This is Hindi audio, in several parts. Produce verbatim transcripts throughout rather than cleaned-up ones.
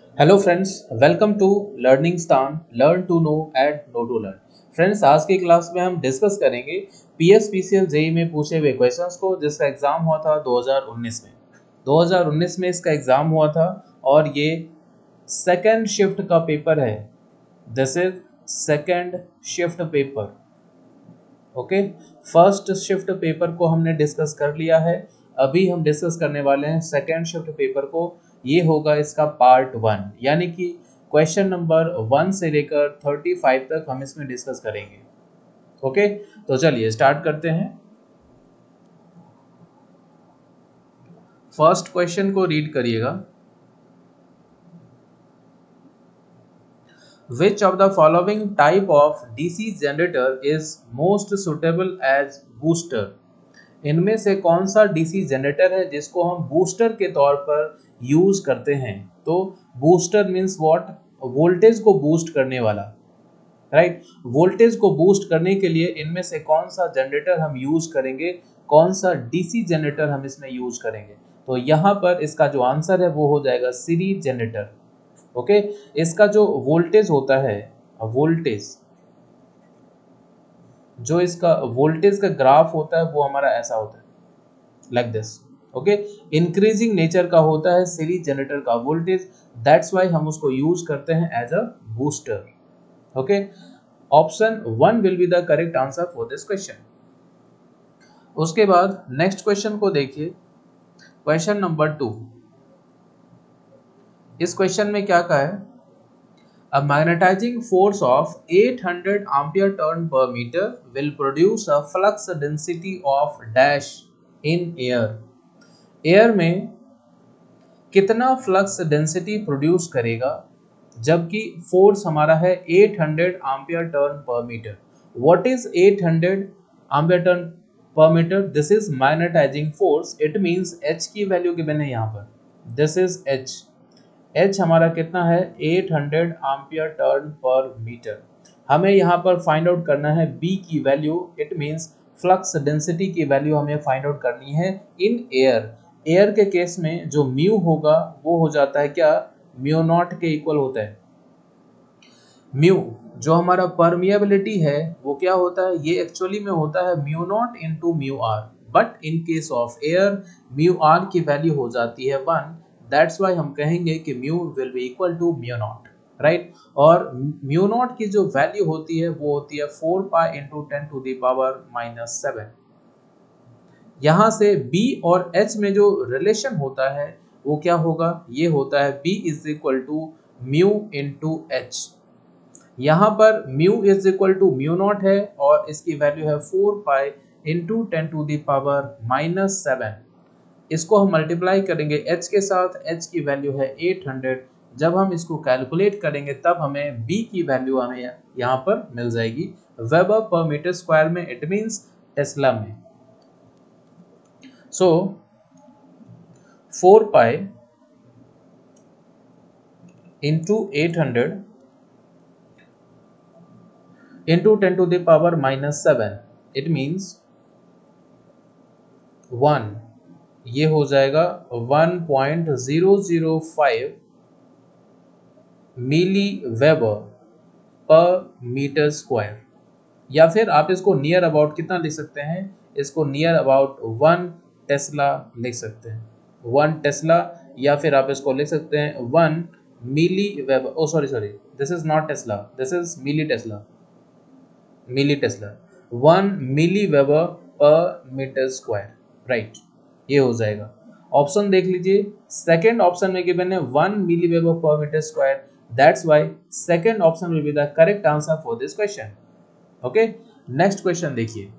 Hello friends, welcome to learning स्थान। Learn to know and know to learn. Friends, आज की क्लास में हम डिस्कस करेंगे पीएस पीसीएल जेई में पूछे हुए क्वेश्चंस को, जिसका एग्जाम हुआ था दो हज़ार उन्नीस में। दो हज़ार उन्नीस में इसका एग्जाम हुआ था और ये सेकंड शिफ्ट का पेपर है। This is second shift paper. Okay, first shift paper को हमने डिस्कस कर लिया है। अभी हम डिस्कस करने वाले हैं सेकंड शिफ्ट पेपर को। ये होगा इसका पार्ट वन, यानी कि क्वेश्चन नंबर वन से लेकर थर्टी फाइव तक हम इसमें डिस्कस करेंगे। ओके, तो चलिए स्टार्ट करते हैं। फर्स्ट क्वेश्चन को रीड करिएगा। Which of the following type of D C generator is most suitable as booster? इनमें से कौन सा डीसी जनरेटर है जिसको हम बूस्टर के तौर पर यूज करते हैं? तो बूस्टर मीन्स व्हाट? वोल्टेज को बूस्ट करने वाला, राइट। वोल्टेज को बूस्ट करने के लिए इनमें से कौन सा जनरेटर हम यूज करेंगे, कौन सा डीसी जनरेटर हम इसमें यूज करेंगे? तो यहाँ पर इसका जो आंसर है वो हो जाएगा सीरीज जनरेटर। ओके, इसका जो वोल्टेज होता है, वोल्टेज जो इसका वोल्टेज का ग्राफ होता है वो हमारा ऐसा होता है, like this. Okay, increasing nature का होता है सीरीज जनरेटर का वोल्टेज, दैट्स वाई हम उसको यूज करते हैं as a booster. Okay, option one will be the correct answer for this question. उसके बाद नेक्स्ट क्वेश्चन को देखिए, क्वेश्चन नंबर टू। इस क्वेश्चन में क्या कहा है? A magnetizing force of eight hundred ampere turn per meter will produce a flux density of dash in air. Air में कितना फ्लक्स डेंसिटी प्रोड्यूस करेगा जबकि फोर्स हमारा है eight hundred ampere turn per meter? What is eight hundred ampere turn per meter? This is magnetizing force. It means H की वैल्यू गिवन है यहाँ पर। This is H. H हमारा कितना है? eight hundred ampere turn per meter. हमें यहाँ पर फाइंड आउट करना है B की value. It means flux density की वैल्यू हमें फाइंड आउट करनी है इन एयर। एयर के केस में जो म्यू होगा वो हो जाता है क्या? म्यू नॉट के इक्वल होता है। म्यू जो हमारा परमिएबिलिटी है वो क्या होता है? ये एक्चुअली में होता है mu naught into mu r, but in case of air mu r की वैल्यू हो जाती है वन। दैट्स वाई हम कहेंगे कि mu will be equal to mu naught, right. और म्यू नॉट की जो वैल्यू होती है वो होती है four pi into ten to the power minus seven. यहाँ से B और H में जो रिलेशन होता है वो क्या होगा? ये होता है B is equal to mu into H. यहाँ पर mu is equal to mu naught है और इसकी वैल्यू है four pi into ten to the power minus seven. इसको हम मल्टीप्लाई करेंगे h के साथ, h की वैल्यू है eight hundred। जब हम इसको कैलकुलेट करेंगे तब हमें b की वैल्यू हमें यहाँ पर मिल जाएगी वेबर पर मीटर स्क्वायर में, इट मींस टेस्ला में। So four pi into eight hundred into ten to the power minus seven, it means one. ये हो जाएगा one point zero zero five milli weber पर मीटर स्क्वायर। या फिर आप इसको नियर अबाउट कितना लिख सकते हैं? इसको नियर अबाउट वन टेस्ला लिख सकते हैं, वन टेस्ला। या फिर आप इसको लिख सकते हैं one milli weber. Oh sorry sorry this is not tesla, this is milli tesla, milli tesla. One milli weber पर मीटर स्क्वायर, राइट। ये हो जाएगा। ऑप्शन देख लीजिए, सेकेंड ऑप्शन में गिवन है वन मिली वेबर पर metre square. That's why second option will be the correct answer for this question. Okay, next question देखिए।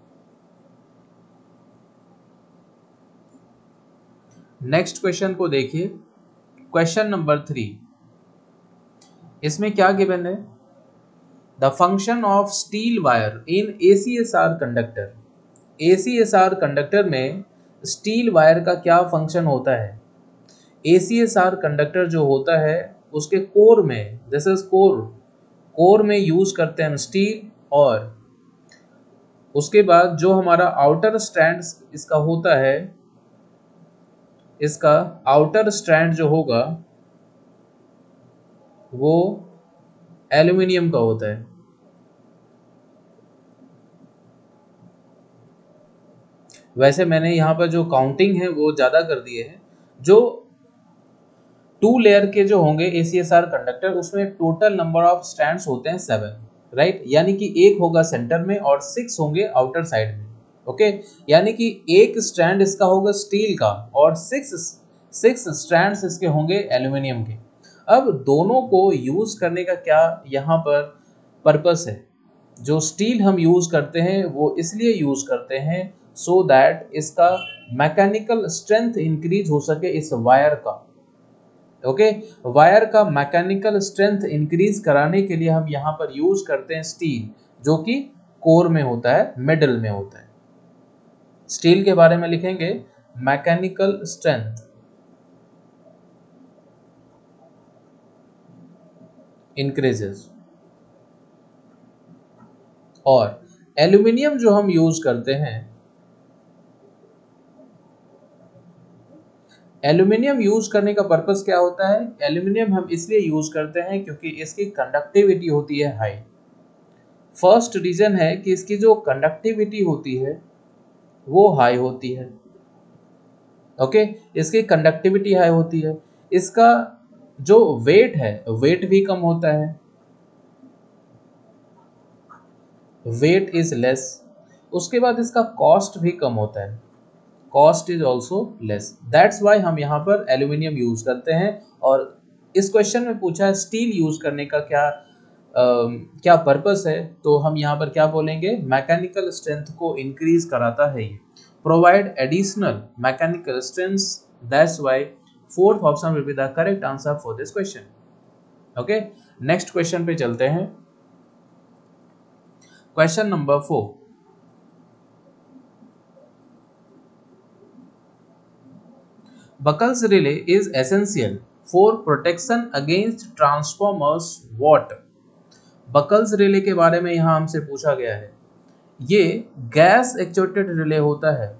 नेक्स्ट क्वेश्चन को देखिए, क्वेश्चन नंबर थ्री। इसमें क्या गिवन है? The function of steel wire in ACSR conductor. ACSR conductor में स्टील वायर का क्या फंक्शन होता है? एसीएसआर कंडक्टर जो होता है उसके कोर में, दिस इज कोर, कोर में यूज करते हैं हम स्टील। और उसके बाद जो हमारा आउटर स्ट्रैंड इसका होता है, इसका आउटर स्ट्रैंड जो होगा वो एल्यूमिनियम का होता है। वैसे मैंने यहाँ पर जो काउंटिंग है वो ज़्यादा कर दिए हैं। जो टू लेयर के जो होंगे A C S R conductor, उसमें टोटल नंबर ऑफ स्ट्रैंड्स होते हैं सेवन, राइट। यानी कि एक होगा सेंटर में और सिक्स होंगे आउटर साइड में। ओके, यानी कि एक स्ट्रैंड इसका होगा स्टील का और सिक्स सिक्स स्ट्रैंड्स इसके होंगे एल्यूमिनियम के। अब दोनों को यूज करने का क्या यहाँ पर पर्पस है? जो स्टील हम यूज करते हैं वो इसलिए यूज करते हैं सो दैट इसका मैकेनिकल स्ट्रेंथ इंक्रीज हो सके इस वायर का। ओके, वायर का मैकेनिकल स्ट्रेंथ इंक्रीज कराने के लिए हम यहाँ पर यूज करते हैं स्टील, जो कि कोर में होता है, मिडल में होता है। स्टील के बारे में लिखेंगे मैकेनिकल स्ट्रेंथ इंक्रीजेस। और एल्यूमिनियम जो हम यूज करते हैं, एल्यूमिनियम यूज करने का पर्पस क्या होता है? एल्यूमिनियम हम इसलिए यूज करते हैं क्योंकि इसकी कंडक्टिविटी होती है हाई। फर्स्ट रीजन है कि इसकी जो कंडक्टिविटी होती है वो हाई होती है। ओके, इसकी कंडक्टिविटी हाई होती है। इसका जो वेट है, वेट भी कम होता है, वेट इज लेस। उसके बाद इसका कॉस्ट भी कम होता है, cost is also less. That's why हम यहाँ पर एल्यूमिनियम यूज करते हैं। और इस क्वेश्चन में पूछा है स्टील यूज करने का क्या uh, क्या पर्पस है, तो हम यहाँ पर क्या बोलेंगे? मैकेनिकल स्ट्रेंथ को इंक्रीज कराता है ये, provide additional mechanical strength. That's why fourth option will be the correct answer for this question. Okay, next question पे चलते हैं। Question number four, Buckles relay is essential for protection against transformers what? Buckles relay के बारे में यहाँ हमसे पूछा गया है। ये गैस एक्चुएटेड रिले होता है,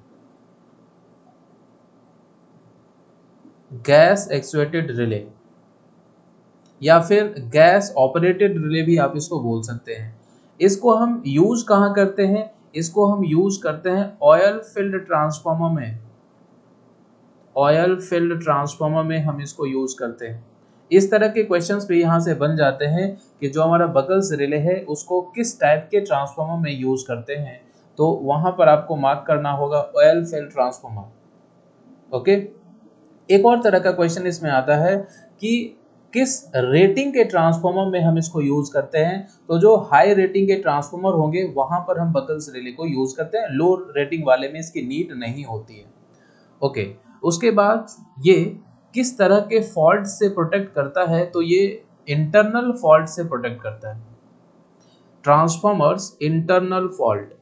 गैस एक्चुएटेड रिले या फिर गैस ऑपरेटेड रिले भी आप इसको बोल सकते हैं। इसको हम यूज कहाँ करते हैं? इसको हम यूज करते हैं ऑयल फील्ड ट्रांसफार्मर में। ऑयल फील्ड ट्रांसफार्मर में हम इसको यूज करते हैं। इस तरह के क्वेश्चंस भी यहाँ से बन जाते हैं कि जो हमारा बकल्स रिले है उसको किस टाइप के ट्रांसफार्मर में यूज करते हैं, तो वहां पर आपको मार्क करना होगा ऑयल फील्ड ट्रांसफार्मर। ओके, एक और तरह का क्वेश्चन इसमें आता है कि किस रेटिंग के ट्रांसफार्मर में हम इसको यूज करते हैं, तो जो हाई रेटिंग के ट्रांसफार्मर होंगे वहां पर हम बकल्स रिले को यूज करते हैं, लो रेटिंग वाले में इसकी नीड नहीं होती है। ओके, उसके बाद ये किस तरह के फॉल्ट से प्रोटेक्ट करता है, तो ये इंटरनल फॉल्ट से प्रोटेक्ट करता है। Transformers internal fault,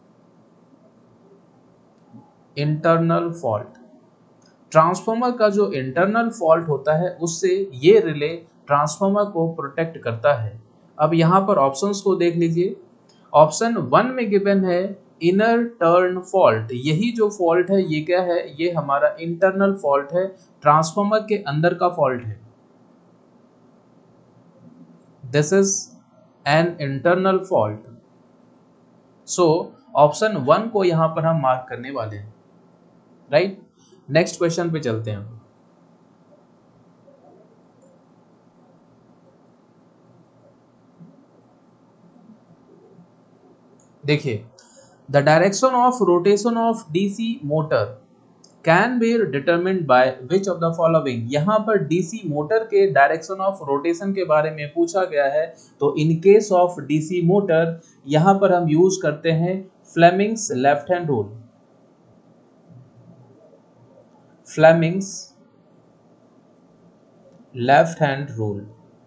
internal fault, transformer का जो इंटरनल फॉल्ट होता है उससे ये रिले ट्रांसफार्मर को प्रोटेक्ट करता है। अब यहाँ पर ऑप्शंस को देख लीजिए। ऑप्शन वन में गिवन है इनर टर्न फॉल्ट। यही जो फॉल्ट है ये क्या है? ये हमारा इंटरनल फॉल्ट है, ट्रांसफार्मर के अंदर का फॉल्ट है। This is an internal fault. So option one को यहां पर हम मार्क करने वाले हैं, राइट। नेक्स्ट क्वेश्चन पे चलते हैं। देखिए, the direction of rotation of DC motor can be determined by which of the following. यहाँ पर डीसी मोटर के डायरेक्शन ऑफ रोटेशन के बारे में पूछा गया है, तो in case of DC motor यहाँ पर हम यूज करते हैं Fleming's left hand rule. Fleming's left hand rule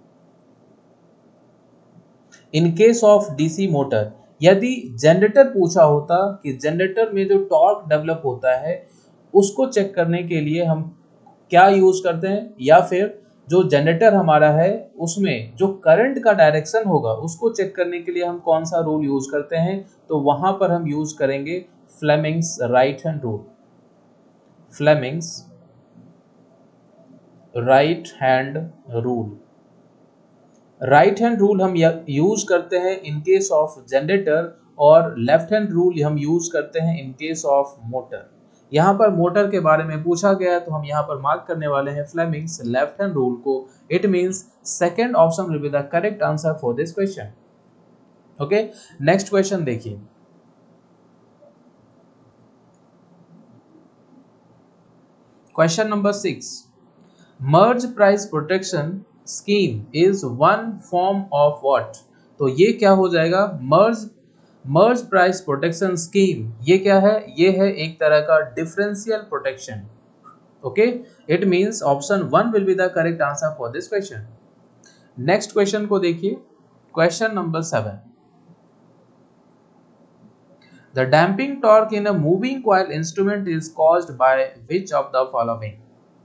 in case of DC motor. यदि जनरेटर पूछा होता कि जनरेटर में जो टॉर्क डेवलप होता है उसको चेक करने के लिए हम क्या यूज करते हैं, या फिर जो जनरेटर हमारा है उसमें जो करंट का डायरेक्शन होगा उसको चेक करने के लिए हम कौन सा रूल यूज करते हैं, तो वहां पर हम यूज करेंगे Fleming's right hand rule. Fleming's right hand rule. Right hand rule हम यूज करते हैं इन केस ऑफ जनरेटर और लेफ्ट हैंड रूल हम यूज करते हैं इन केस ऑफ मोटर। यहाँ पर मोटर के बारे में पूछा गया है तो हम यहाँ पर मार्क करने वाले हैं फ्लेमिंग्स लेफ्ट हैंड रूल को। It means second option will be the correct answer for this question. Okay, next question देखिए। Question number six, Merz Price protection scheme is one form of what. तो ये क्या हो जाएगा, Merz Merz Price protection scheme ये क्या है, ये है एक तरह का differential protection. Okay, it means option one will be the correct answer for this question. Next question को देखिए, question number seven, the damping torque in a moving coil instrument is caused by which of the following.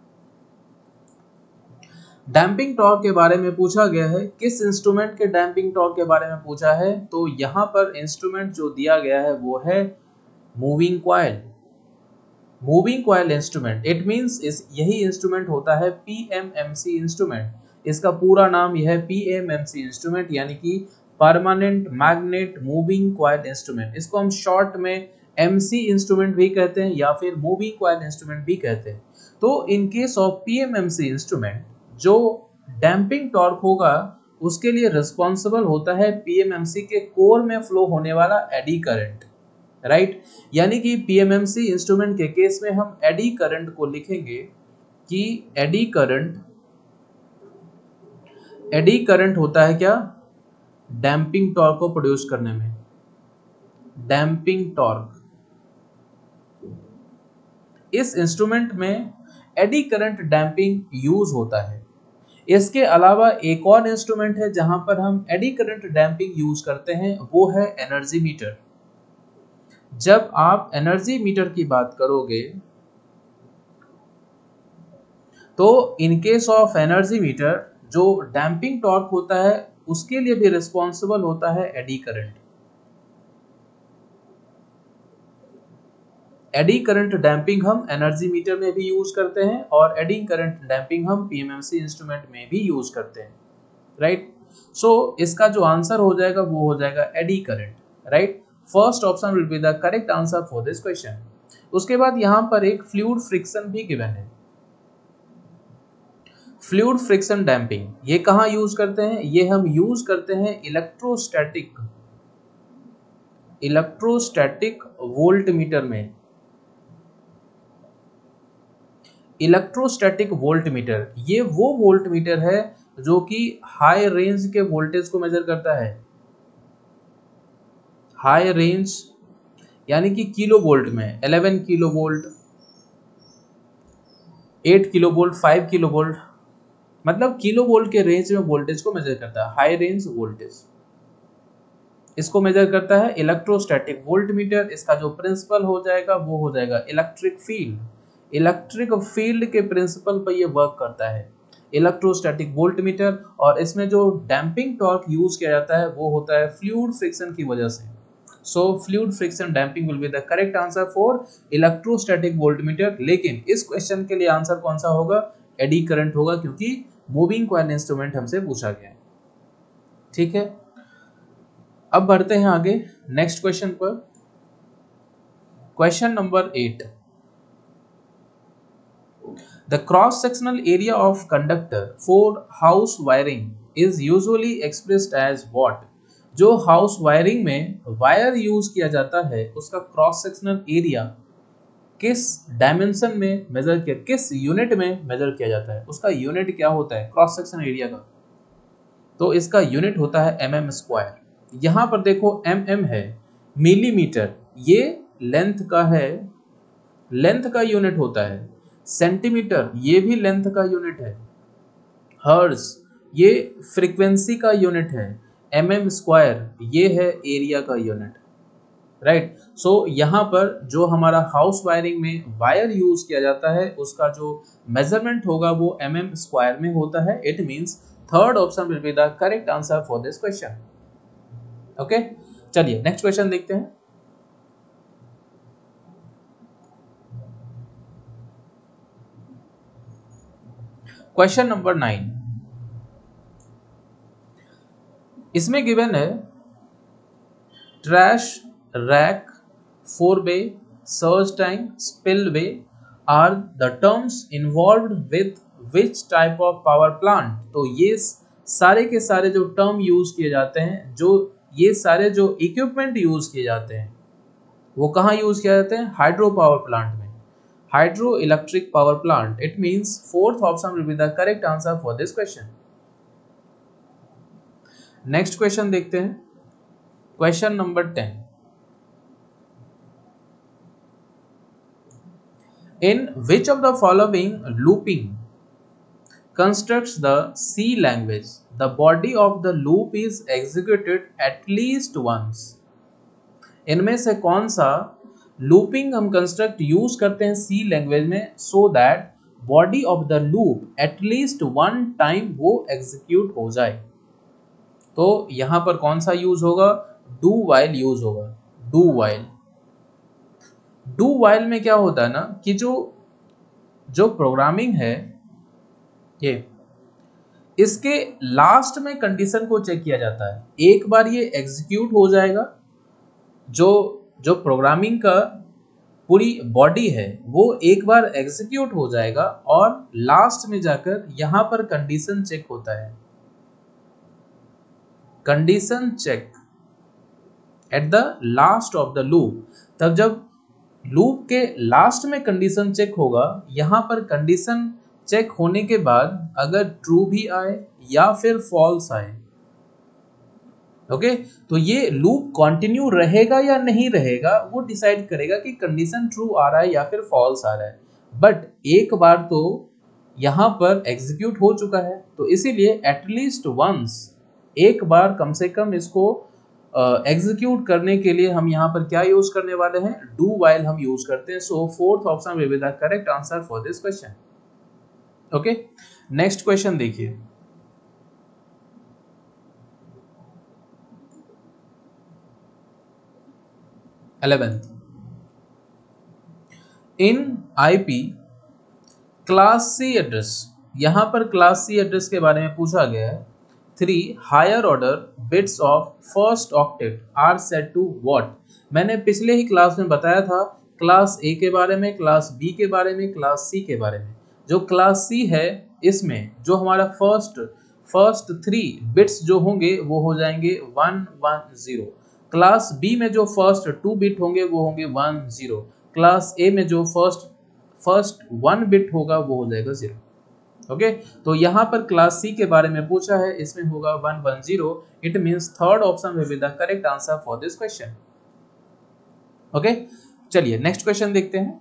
Damping torque के बारे में पूछा गया है, किस इंस्ट्रूमेंट के डैम्पिंग टॉर्क के बारे में पूछा है, तो यहाँ पर इंस्ट्रूमेंट जो दिया गया है वो है moving coil. Moving coil instrument, it means इस यही इंस्ट्रूमेंट होता है पीएमएमसी इंस्ट्रूमेंट। इसका पूरा नाम यह है पीएमएमसी इंस्ट्रूमेंट, यानी कि permanent magnet moving coil instrument. इसको हम शॉर्ट में एमसी इंस्ट्रूमेंट भी कहते हैं या फिर मूविंग कॉइल इंस्ट्रूमेंट भी कहते हैं। तो in case of PMMC instrument जो डैम्पिंग टॉर्क होगा उसके लिए रिस्पॉन्सिबल होता है पीएमएमसी के कोर में फ्लो होने वाला एडी करंट, राइट। यानी कि पीएमएमसी इंस्ट्रूमेंट के केस में हम एडी करंट को लिखेंगे कि एडी करंट एडी करंट होता है क्या, डैम्पिंग टॉर्क को प्रोड्यूस करने में। डैम्पिंग टॉर्क, इस इंस्ट्रूमेंट में एडी करंट डैम्पिंग यूज होता है। इसके अलावा एक और इंस्ट्रूमेंट है जहां पर हम एडी करंट डैम्पिंग यूज करते हैं, वो है एनर्जी मीटर। जब आप एनर्जी मीटर की बात करोगे तो in case of energy meter जो डैम्पिंग टॉर्क होता है उसके लिए भी रिस्पॉन्सिबल होता है eddy current. Eddy current damping हम एनर्जी मीटर में भी यूज करते हैं और एडी करंट डैम्पिंग हम पीएमएमसी इंस्ट्रूमेंट में भी यूज करते हैं, राइट। सो इसका जो आंसर हो जाएगा वो हो जाएगा eddy current, right. First option will be the correct answer for this question. उसके बाद यहां पर एक फ्लूइड फ्रिक्शन भी गिवन है। फ्लूइड फ्रिक्शन डैम्पिंग ये कहां यूज करते हैं, ये हम यूज करते हैं इलेक्ट्रोस्टैटिक इलेक्ट्रोस्टैटिक वोल्टमीटर में। इलेक्ट्रोस्टैटिक वोल्टमीटर ये वो वोल्टमीटर है जो कि हाई रेंज के वोल्टेज को मेजर करता है। हाई रेंज यानी कि किलो वोल्ट में, ग्यारह किलो वोल्ट, आठ किलो वोल्ट, पाँच किलो वोल्ट, मतलब किलो वोल्ट के रेंज में वोल्टेज को मेजर करता है। हाई रेंज वोल्टेज इसको मेजर करता है इलेक्ट्रोस्टैटिक वोल्टमीटर। इसका जो प्रिंसिपल हो जाएगा वो हो जाएगा इलेक्ट्रिक फील्ड। इलेक्ट्रिक फील्ड के प्रिंसिपल पर ये वर्क करता है इलेक्ट्रोस्टैटिक वोल्टमीटर। और इसमें जो डैम्पिंग टॉर्क यूज किया जाता है वो होता है फ्लूइड फ्रिक्शन की वजह से। So fluid friction damping will be the correct answer for electrostatic voltmeter. लेकिन इस क्वेश्चन के लिए आंसर कौन सा होगा, एडी करंट होगा, क्योंकि मूविंग कॉइल इंस्ट्रूमेंट हमसे पूछा गया है, ठीक है। अब बढ़ते हैं आगे नेक्स्ट क्वेश्चन पर। Question number eight, the cross sectional area of conductor for house wiring is usually expressed as what. जो हाउस वायरिंग में वायर यूज किया जाता है उसका क्रॉस सेक्शनल एरिया किस डायमेंशन में मेजर किया, किस यूनिट में मेजर किया जाता है, उसका यूनिट क्या होता है क्रॉस सेक्शन एरिया का, तो इसका यूनिट होता है एम एम स्क्वायर। यहां पर देखो एम एम है, मिलीमीटर ये लेंथ का है, लेंथ का यूनिट होता है, सेंटीमीटर ये भी लेंथ का यूनिट है, हर्ट्ज ये फ्रीक्वेंसी का यूनिट है, एम एम स्क्वायर ये है एरिया का यूनिट, राइट। सो यहाँ पर जो हमारा हाउस वायरिंग में वायर यूज किया जाता है उसका जो मेजरमेंट होगा वो एम एम स्क्वायर में होता है। It means third option will be the correct answer for this question. Okay, चलिए नेक्स्ट क्वेश्चन देखते हैं। क्वेश्चन नंबर नाइन, इसमें गिवन है trash, rack, forebay, surge tank, spillway are the terms involved with which type of power plant. तो ये सारे के सारे जो टर्म यूज किए जाते हैं, जो ये सारे जो इक्विपमेंट यूज किए जाते हैं, वो कहाँ यूज किए जाते हैं? हाइड्रो पावर प्लांट में, hydro electric power plant. It means fourth option will be the correct answer for this question. Next question देखते हैं, question number ten. In which of the following looping constructs the C language, the body of the loop is executed at least once? इनमें से कौन सा लूपिंग हम कंस्ट्रक्ट यूज करते हैं सी लैंग्वेज में, so that body of the loop at least one time वो एग्जीक्यूट हो जाए? तो यहां पर कौन सा यूज होगा? डू वाइल यूज होगा। डू वाइल डू वाइल में क्या होता है ना कि जो जो प्रोग्रामिंग है, ये इसके लास्ट में कंडीशन को चेक किया जाता है। एक बार ये एग्जीक्यूट हो जाएगा, जो जो प्रोग्रामिंग का पूरी बॉडी है वो एक बार एग्जीक्यूट हो जाएगा और लास्ट में जाकर यहां पर कंडीशन चेक होता है। Condition check at the last of the loop. तब जब लूप के लास्ट में कंडीशन चेक होगा, यहां पर कंडीशन चेक होने के बाद अगर ट्रू भी आए या फिर फॉल्स आए, ओके okay? तो ये लूप कंटिन्यू रहेगा या नहीं रहेगा वो डिसाइड करेगा कि कंडीशन ट्रू आ रहा है या फिर फॉल्स आ रहा है। बट एक बार तो यहां पर एग्जीक्यूट हो चुका है, तो इसीलिए एटलीस्ट वंस, एक बार कम से कम इसको एग्जीक्यूट uh, करने के लिए हम यहाँ पर क्या यूज करने वाले हैं? डू वाइल हम यूज करते हैं। So fourth option will be the correct answer for this question. Okay, next question देखिए, eleventh. In IP class C address, यहां पर क्लास सी एड्रेस के बारे में पूछा गया है। Three higher order bits of first octet are set to what? मैंने पिछले ही क्लास में बताया था क्लास ए के बारे में, क्लास बी के बारे में, क्लास सी के बारे में। जो क्लास सी है इसमें जो हमारा फर्स्ट फर्स्ट थ्री बिट्स जो होंगे वो हो जाएंगे one one zero. Class B में जो फर्स्ट टू बिट होंगे वो होंगे वन जीरो। क्लास ए में जो फर्स्ट फर्स्ट वन बिट होगा वो हो जाएगा जीरो। Okay okay? तो यहां पर क्लास सी के बारे में पूछा है, इसमें होगा one one zero. It means third option will be the correct answer for this question. Okay, चलिए नेक्स्ट क्वेश्चन देखते हैं।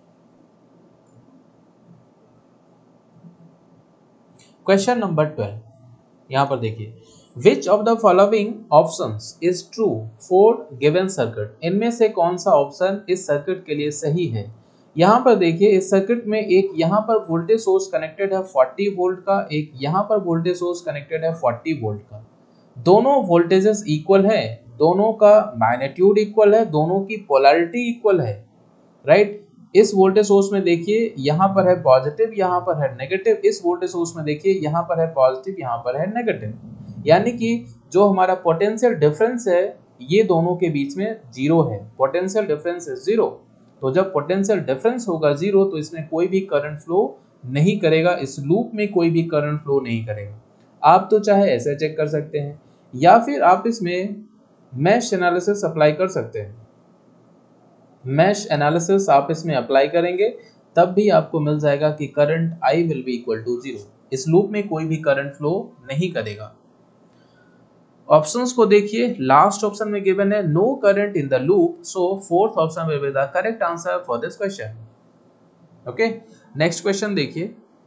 क्वेश्चन नंबर ट्वेल्व, यहां पर देखिए, which of the following options is true for given circuit? इनमें से कौन सा ऑप्शन इस सर्किट के लिए सही है? यहाँ पर देखिए, इस सर्किट में एक यहाँ पर वोल्टेज सोर्स कनेक्टेड है फोर्टी वोल्ट का, एक यहाँ पर वोल्टेज सोर्स कनेक्टेड है फोर्टी वोल्ट का। दोनों वोल्टेजेस इक्वल है, दोनों का मैग्नीट्यूड इक्वल है, दोनों की पोलैरिटी इक्वल है, राइट। इस वोल्टेज सोर्स में देखिए यहाँ पर है पॉजिटिव, यहाँ पर है नेगेटिव। इस वोल्टेज सोर्स में देखिए यहाँ पर है पॉजिटिव, यहाँ पर है नेगेटिव। यानी कि जो हमारा पोटेंशियल डिफरेंस है ये दोनों के बीच में जीरो है। Potential difference is zero. तो जब पोटेंशियल डिफरेंस होगा जीरो तो इसमें कोई भी करंट फ्लो नहीं करेगा, इस लूप में कोई भी करंट फ्लो नहीं करेगा। आप तो चाहे ऐसे चेक कर सकते हैं या फिर आप इसमें मैश एनालिसिस अप्लाई कर सकते हैं। मैश एनालिसिस आप इसमें अप्लाई करेंगे तब भी आपको मिल जाएगा कि current I will be equal to zero. इस लूप में कोई भी करंट फ्लो नहीं करेगा। ऑप्शंस को देखिए, लास्ट ऑप्शन में गिवन है no current in the loop, so fourth option will be the correct answer for this question. Okay, next question देखिए,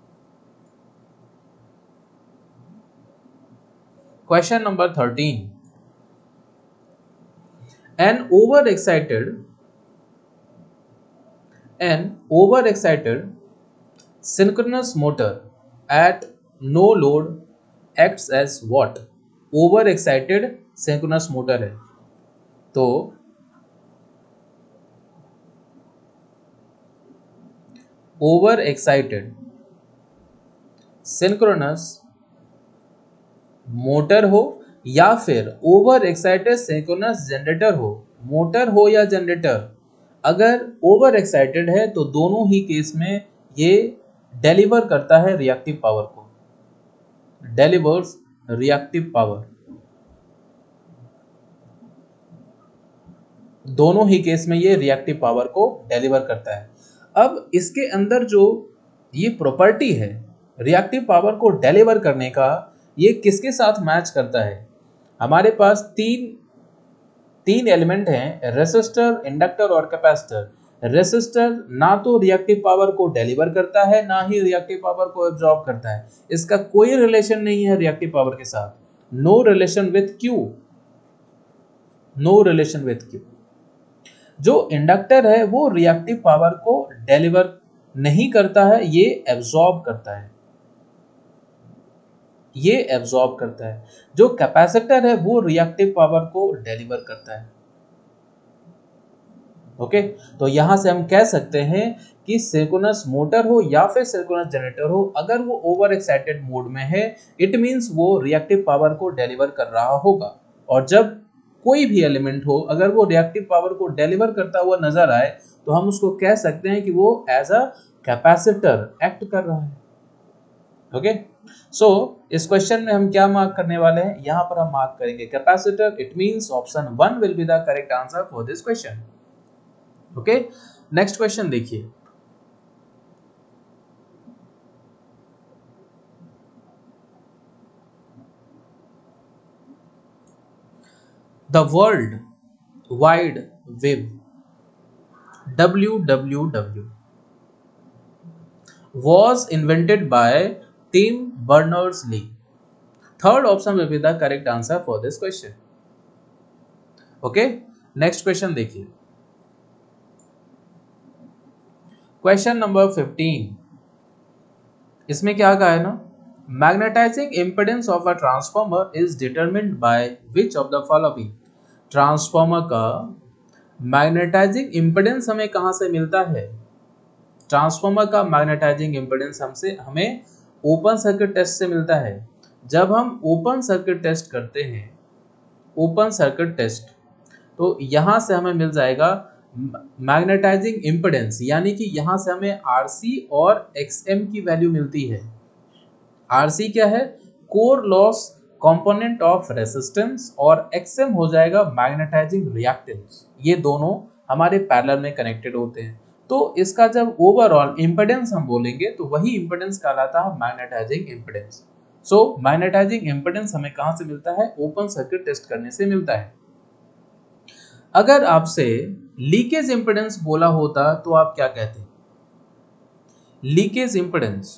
question number thirteen. An over excited an over excited synchronous motor at no load acts as what? Over excited synchronous motor है, तो ओवर एक्साइटेड सिंक्रोनस मोटर हो या फिर ओवर एक्साइटेड सिंक्रोनस जनरेटर हो, मोटर हो या जनरेटर, अगर ओवर एक्साइटेड है तो दोनों ही केस में ये डिलीवर करता है रिएक्टिव पावर को, डिलीवर्स रिएक्टिव पावर। दोनों ही केस में ये रिएक्टिव पावर को डिलीवर करता है। अब इसके अंदर जो ये प्रॉपर्टी है रिएक्टिव पावर को डिलीवर करने का, ये किसके साथ मैच करता है? हमारे पास तीन तीन एलिमेंट हैं, रेसिस्टर, इंडक्टर और कैपेसिटर। रेसिस्टर ना तो रिएक्टिव पावर को डिलीवर करता है ना ही रिएक्टिव पावर को एब्जॉर्ब करता है, इसका कोई रिलेशन नहीं है रिएक्टिव पावर के साथ। No relation with Q, no relation with Q. जो इंडक्टर है वो रिएक्टिव पावर को डिलीवर नहीं करता है, ये एब्जॉर्ब करता है, ये एब्जॉर्ब करता है। जो कैपेसिटर है वो रिएक्टिव पावर को डिलीवर करता है। ओके, तो यहां से हम कह सकते हैं कि सिंक्रोनस मोटर हो या फिर सिंक्रोनस जनरेटर हो, अगर वो ओवर एक्साइटेड मोड में है, इट मींस वो रिएक्टिव पावर को डिलीवर कर रहा होगा। और जब कोई भी एलिमेंट हो, अगर वो रिएक्टिव पावर को डिलीवर करता हुआ नजर आए, तो हम उसको कह सकते हैं कि वो एज अ कैपेसिटर एक्ट कर रहा है। ओके, सो इस क्वेश्चन में हम क्या मार्क करने वाले हैं? यहां पर हम मार्क करेंगे capacitor. It means option one will be the correct answer for this question. Okay, next question देखिए। The world wide web, W W W, was invented by Tim Berners-Lee. Third option will be the correct answer for this question. Okay, next question देखिए। क्वेश्चन नंबर फिफ्टीन, इसमें क्या कहा है ना, magnetising impedance of a transformer is determined by which of the following. Transformer का मैग्नेटाइजिंग इम्पीडेंस हमें कहां से मिलता है? ट्रांसफॉर्मर का मैग्नेटाइजिंग इम्पीडेंस हमसे हमें ओपन सर्किट टेस्ट से मिलता है। जब हम ओपन सर्किट टेस्ट करते हैं, ओपन सर्किट टेस्ट, तो यहां से हमें मिल जाएगा मैग्नेटाइजिंग इम्पीडेंस, यानी कि यहां से हमें आरसी और एक्सएम की वैल्यू मिलती है। आरसी क्या है? Core loss component of resistance, और एक्सएम हो जाएगा मैग्नेटाइजिंग रिएक्टेंस। ये दोनों हमारे पैरेलल में कनेक्टेड होते हैं। तो इसका जब ओवरऑल इम्पीडेंस हम बोलेंगे तो वही इम्पीडेंस कहलाता है magnetising impedance. So magnetising impedance हमें कहां से मिलता है? ओपन सर्किट टेस्ट करने से मिलता है। अगर आपसे लीकेज इम्पीडेंस बोला होता तो आप क्या कहते? लीकेज इम्पीडेंस,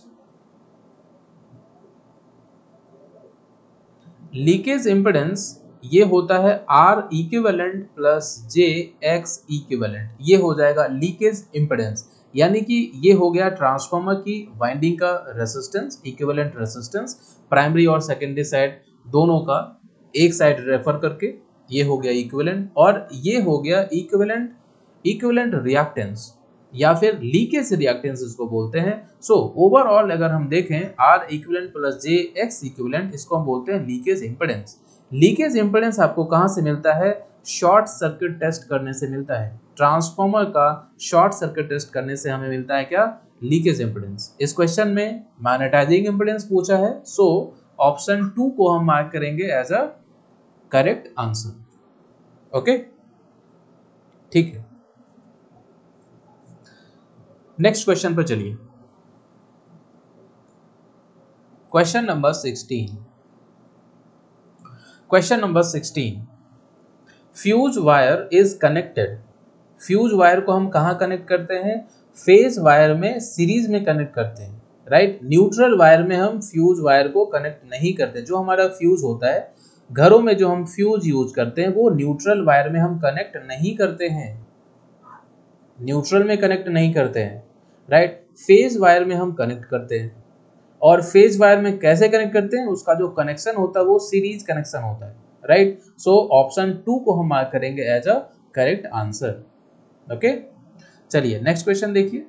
लीकेज इम्पीडेंस ये होता है R equivalent plus J X equivalent, ये हो जाएगा लीकेज इम्पीडेंस। यानी कि ये हो गया ट्रांसफार्मर की वाइंडिंग का रेजिस्टेंस, इक्विवेलेंट रेजिस्टेंस, प्राइमरी और सेकेंडरी साइड दोनों का एक साइड रेफर करके, ये हो गया इक्विवेलेंट, और ये हो गया इक्विवेलेंट इक्विवेलेंट रिएक्टेंस या फिर लीकेज रिएक्टेंस इसको बोलते हैं। सो ओवरऑल अगर हम देखें R equivalent plus J X equivalent, इसको हम बोलते हैं लीकेज इम्पीडेंस। लीकेज इम्पीडेंस आपको कहां से मिलता है? शॉर्ट सर्किट टेस्ट करने से मिलता है। ट्रांसफार्मर का शॉर्ट सर्किट टेस्ट करने से हमें मिलता है क्या? Leakage impedance. इस क्वेश्चन में मैग्नेटाइजिंग इम्पीडेंस पूछा है, सो ऑप्शन टू को हम मार्क करेंगे as a correct answer. Okay, ठीक है, नेक्स्ट क्वेश्चन पर चलिए। Question number sixteen, question number sixteen, fuse wire is connected. Fuse wire को हम कहां कनेक्ट करते हैं? फेज वायर में सीरीज में कनेक्ट करते हैं, राइट। न्यूट्रल वायर में हम फ्यूज वायर को कनेक्ट नहीं करते। जो हमारा फ्यूज होता है घरों में, जो हम फ्यूज यूज करते हैं, वो न्यूट्रल वायर में हम कनेक्ट नहीं करते हैं, न्यूट्रल में कनेक्ट नहीं करते हैं, राइट। फेज वायर में हम कनेक्ट करते हैं। और फेज वायर में कैसे कनेक्ट करते हैं? उसका जो कनेक्शन होता है वो सीरीज कनेक्शन होता है, राइट। सो ऑप्शन टू को हम मार्क करेंगे as a correct answer. Okay, चलिए नेक्स्ट क्वेश्चन देखिए।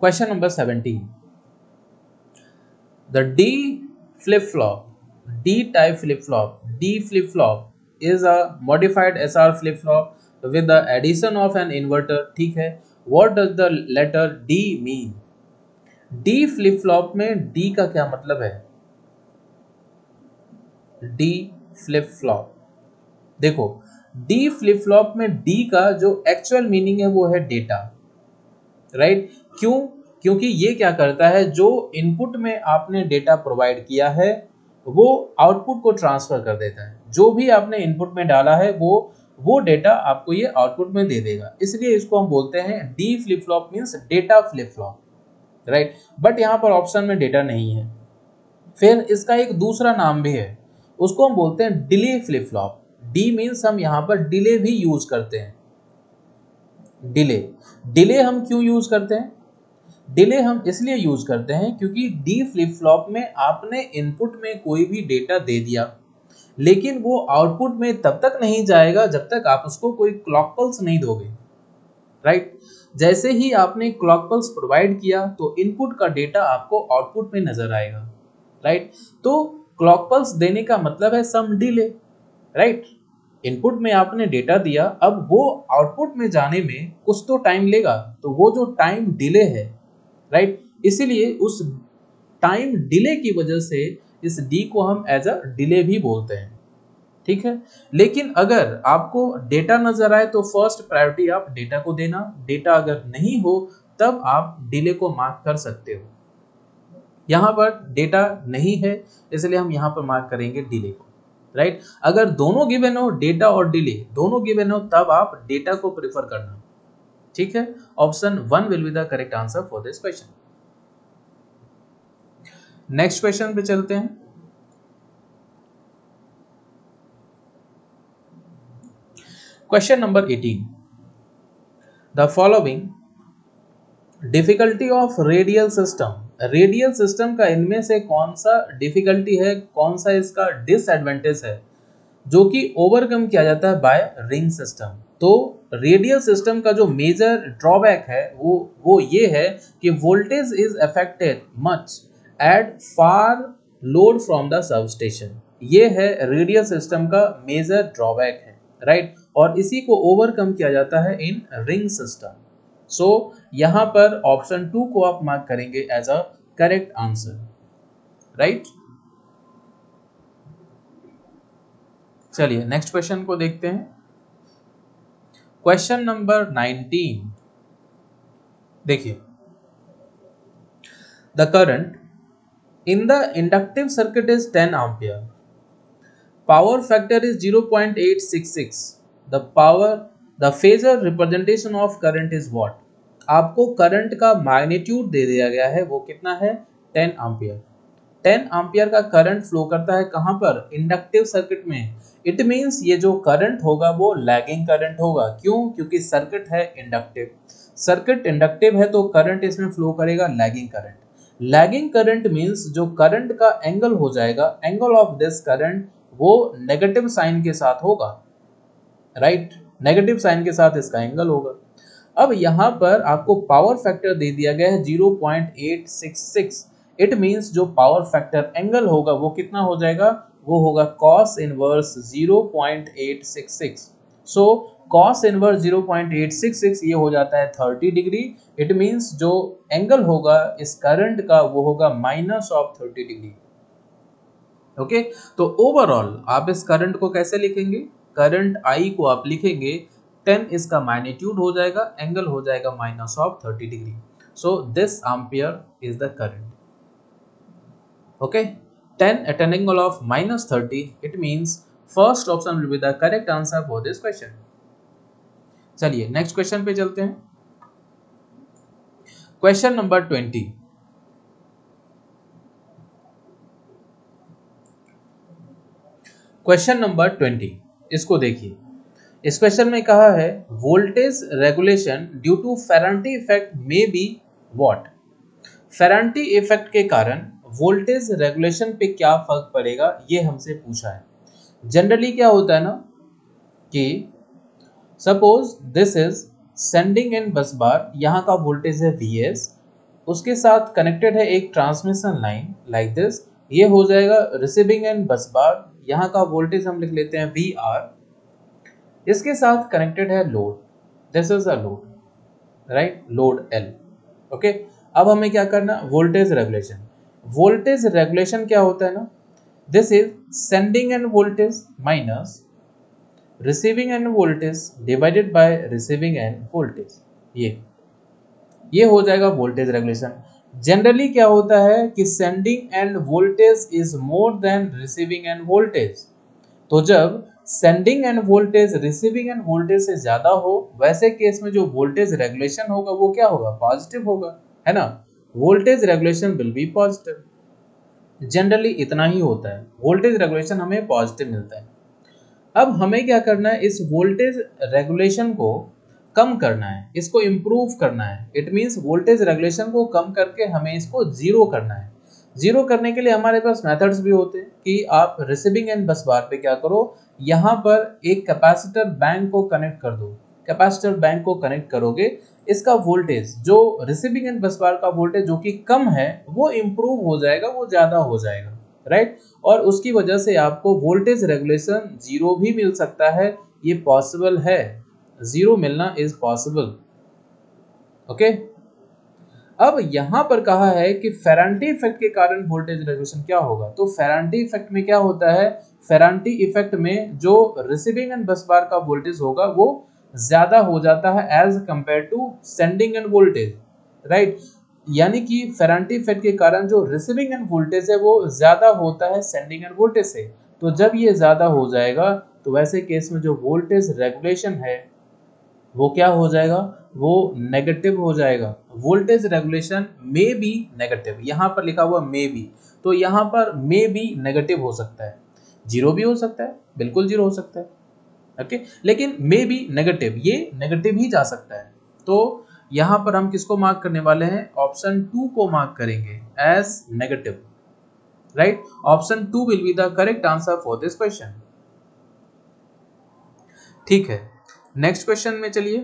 Question number seventeen. The D flip-flop, D-type flip-flop, D flip-flop is a modified S R flip-flop with the addition of an inverter. ठीक है. What does the letter D mean? D flip-flop में D का क्या मतलब है? D flip-flop. देखो, D flip-flop में D का जो एक्चुअल मीनिंग है वो है डेटा, राइट? क्यों? क्योंकि ये क्या करता है, जो इनपुट में आपने डेटा प्रोवाइड किया है वो आउटपुट को ट्रांसफर कर देता है. जो भी आपने इनपुट में डाला है वो वो डेटा आपको ये आउटपुट में दे देगा. इसलिए इसको हम बोलते हैं D flip flop means data flip flop, right? But यहाँ पर ऑप्शन में डेटा नहीं है. फिर इसका एक दूसरा नाम भी है, उसको हम बोलते हैं delay flip flop. D means हम यहाँ पर डिले भी यूज करते हैं. डिले डिले हम क्यों यूज करते हैं? डिले हम इसलिए यूज करते हैं क्योंकि डी फ्लिप फ्लॉप में आपने इनपुट में कोई भी डेटा दे दिया, लेकिन वो आउटपुट में तब तक नहीं जाएगा जब तक आप उसको कोई क्लॉक पल्स नहीं दोगे, राइट? जैसे ही आपने क्लॉक पल्स प्रोवाइड किया तो इनपुट का डेटा आपको आउटपुट में नजर आएगा, राइट? तो क्लॉक पल्स देने का मतलब है सम डिले, राइट? इनपुट में आपने डेटा दिया, अब वो आउटपुट में जाने में कुछ तो टाइम लेगा, तो वो जो टाइम डिले है, राइट? इसीलिए उस टाइम डिले की वजह से इस डी को हम एज अ डिले भी बोलते हैं, ठीक है? लेकिन अगर आपको डेटा नजर आए तो फर्स्ट प्रायोरिटी आप डेटा को देना. डेटा अगर नहीं हो तब आप डिले को मार्क कर सकते हो. यहाँ पर डेटा नहीं है इसलिए हम यहाँ पर मार्क करेंगे डिले को, राइट? अगर दोनों गिवन हो, डेटा और डिले दोनों गिवन हो, तब आप डेटा को प्रेफर करना, ठीक है? Option one will be the correct answer for this question. Next question पे चलते हैं. Question number eighteen. The following difficulty of radial system. Radial system का इनमें से कौन सा डिफिकल्टी है, कौन सा इसका डिसएडवांटेज है जो कि ओवरकम किया जाता है बाय रिंग सिस्टम? तो रेडियल सिस्टम का जो मेजर ड्रॉबैक है वो वो ये है कि voltage is affected much at far load from the substation. ये है रेडियल सिस्टम का मेजर ड्रॉबैक है, राइट? और इसी को ओवरकम किया जाता है इन रिंग सिस्टम. सो यहाँ पर ऑप्शन टू को आप मार्क करेंगे as a correct answer, right? चलिए नेक्स्ट क्वेश्चन को देखते हैं. Question number nineteen. देखिए, the current in the inductive circuit is ten ampere. Power factor is zero point eight six six. The power the phasor representation of current is what? आपको करंट का मैग्नीट्यूड दे दिया गया है, वो कितना है? Ten ampere. टेन एम्पियर का करंट फ्लो करता है कहां पर? इंडक्टिव सर्किट में. इट मींस ये जो करंट होगा वो लैगिंग करंट होगा. क्यों? क्योंकि सर्किट है इंडक्टिव. सर्किट इंडक्टिव है तो करंट इसमें फ्लो करेगा lagging current. Lagging current means जो करंट का एंगल हो जाएगा, एंगल ऑफ दिस करंट वो नेगेटिव साइन के साथ होगा, राइट? नेगेटिव साइन के साथ इसका एंगल होगा. अब यहाँ पर आपको पावर फैक्टर दे दिया गया है zero point eight six six. It means जो पावर फैक्टर एंगल होगा वो कितना हो जाएगा? वो होगा cos inverse zero point eight six six. So cos inverse zero point eight six six ये हो जाता है थर्टी डिग्री. इट मींस जो एंगल होगा इस करंट का वो होगा minus of thirty degree. Okay, तो ओवरऑल आप इस करंट को कैसे लिखेंगे? करंट I को आप लिखेंगे टेन इसका मैग्नीट्यूड हो जाएगा, एंगल हो जाएगा minus of thirty degree. So this ampere is the current. Okay, ten at an angle of minus thirty. It means first option will be the correct answer for this question. चलिए नेक्स्ट क्वेश्चन पे चलते हैं. Question number twenty. Question number twenty, इसको देखिए. इस क्वेश्चन में कहा है voltage regulation due to Ferranti effect may be what? Ferranti effect के कारण वोल्टेज रेगुलेशन पे क्या फर्क पड़ेगा, ये हमसे पूछा है. जनरली क्या होता है ना कि suppose this is sending end bus bar, यहाँ का वोल्टेज है Vs उसके साथ कनेक्टेड है एक ट्रांसमिशन लाइन लाइक दिस, ये हो जाएगा रिसीविंग एंड बस बार, यहाँ का वोल्टेज हम लिख लेते हैं वी आर। इसके साथ कनेक्टेड है load, this is a load, right, load L. Okay, अब हमें क्या करना, वोल्टेज रेगुलेशन। वोल्टेज रेगुलेशन क्या होता है ना, this is sending end voltage minus receiving end voltage divided by receiving end voltage, ये ये हो जाएगा वोल्टेज रेगुलेशन। जनरली क्या होता है कि sending end voltage is more than receiving end voltage, तो जब sending end voltage receiving end voltage से ज्यादा हो, वैसे केस में जो वोल्टेज रेगुलेशन होगा वो क्या होगा, पॉजिटिव होगा, है ना। Voltage regulation will be positive. Generally इतना ही होता है, वोल्टेज रेगुलेशन हमें पॉजिटिव मिलता है। अब हमें क्या करना है, इस वोल्टेज रेगुलेशन को कम करना है, इसको इम्प्रूव करना है। इट मीन्स वोल्टेज रेगुलेशन को कम करके हमें इसको जीरो करना है। जीरो करने के लिए हमारे पास मेथड्स भी होते हैं कि आप रिसीविंग एंड बस बार पे क्या करो, यहाँ पर एक कैपेसिटर बैंक को कनेक्ट कर दो। कैपेसिटर बैंक को कनेक्ट करोगे, इसका वोल्टेज जो रिसीविंग एंड बस बार का वोल्टेज जो कि कम है वो इम्प्रूव हो जाएगा, वो ज़्यादा हो जाएगा, राइट। और उसकी वजह से आपको वोल्टेज रेगुलेशन जीरो भी मिल सकता है, ये पॉसिबल है, जीरो मिलना इज पॉसिबल। ओके, अब यहां पर कहा है कि फेरांटी इफेक्ट के कारण वोल्टेज रेगुलेशन क्या होगा। तो फेरांटी इफेक्ट में क्या होता है, फेरांटी इफेक्ट में जो रिसीविंग एंड बस बार का वोल्टेज होगा वो ज्यादा हो जाता है as compare to sending end voltage, right. यानी कि फेरांटी इफेक्ट के कारण जो रिसीविंग एंड वोल्टेज है वो ज्यादा होता है सेंडिंग एंड वोल्टेज से। तो जब ये ज्यादा हो जाएगा तो वैसे केस में जो वोल्टेज रेगुलेशन है वो क्या हो जाएगा, वो नेगेटिव हो जाएगा। Voltage regulation may be negative, यहाँ पर लिखा हुआ मे बी, तो यहाँ पर मे बी नेगेटिव हो सकता है, जीरो भी हो सकता है, बिल्कुल जीरो हो सकता है, ओके, लेकिन मे बी नेगेटिव, ये नेगेटिव ही जा सकता है। तो यहाँ पर हम किसको मार्क करने वाले हैं, ऑप्शन टू को मार्क करेंगे as negative, right. Option two will be the correct answer for this question. ठीक है, नेक्स्ट क्वेश्चन में चलिए।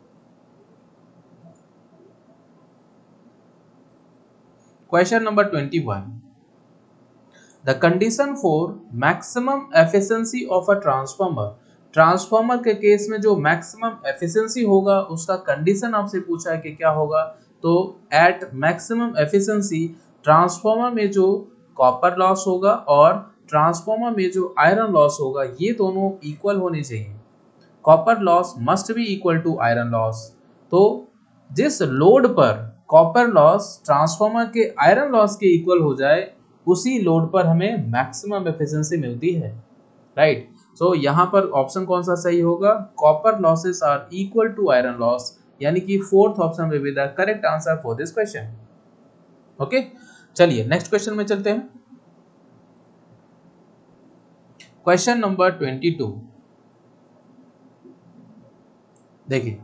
Question number twenty one, the condition for maximum efficiency of a transformer. Transformer के केस में जो मैक्सिमम एफिशिएंसी होगा उसका कंडीशन आपसे पूछा है कि क्या होगा। तो एट मैक्सिमम एफिशिएंसी ट्रांसफार्मर में जो कॉपर लॉस होगा और ट्रांसफार्मर में जो आयरन लॉस होगा ये दोनों इक्वल होने चाहिए। Copper loss must be equal to iron loss. तो जिस लोड पर कॉपर लॉस ट्रांसफार्मर के आयरन लॉस के इक्वल हो जाए उसी लोड पर हमें मैक्सिमम एफिशिएंसी मिलती है, राइट। सो यहाँ पर ऑप्शन कौन सा सही होगा, copper losses are equal to iron loss, यानी कि fourth option will be the correct answer for this question. Okay, चलिए नेक्स्ट क्वेश्चन में चलते हैं। क्वेश्चन नंबर ट्वेंटी टू, देखिए,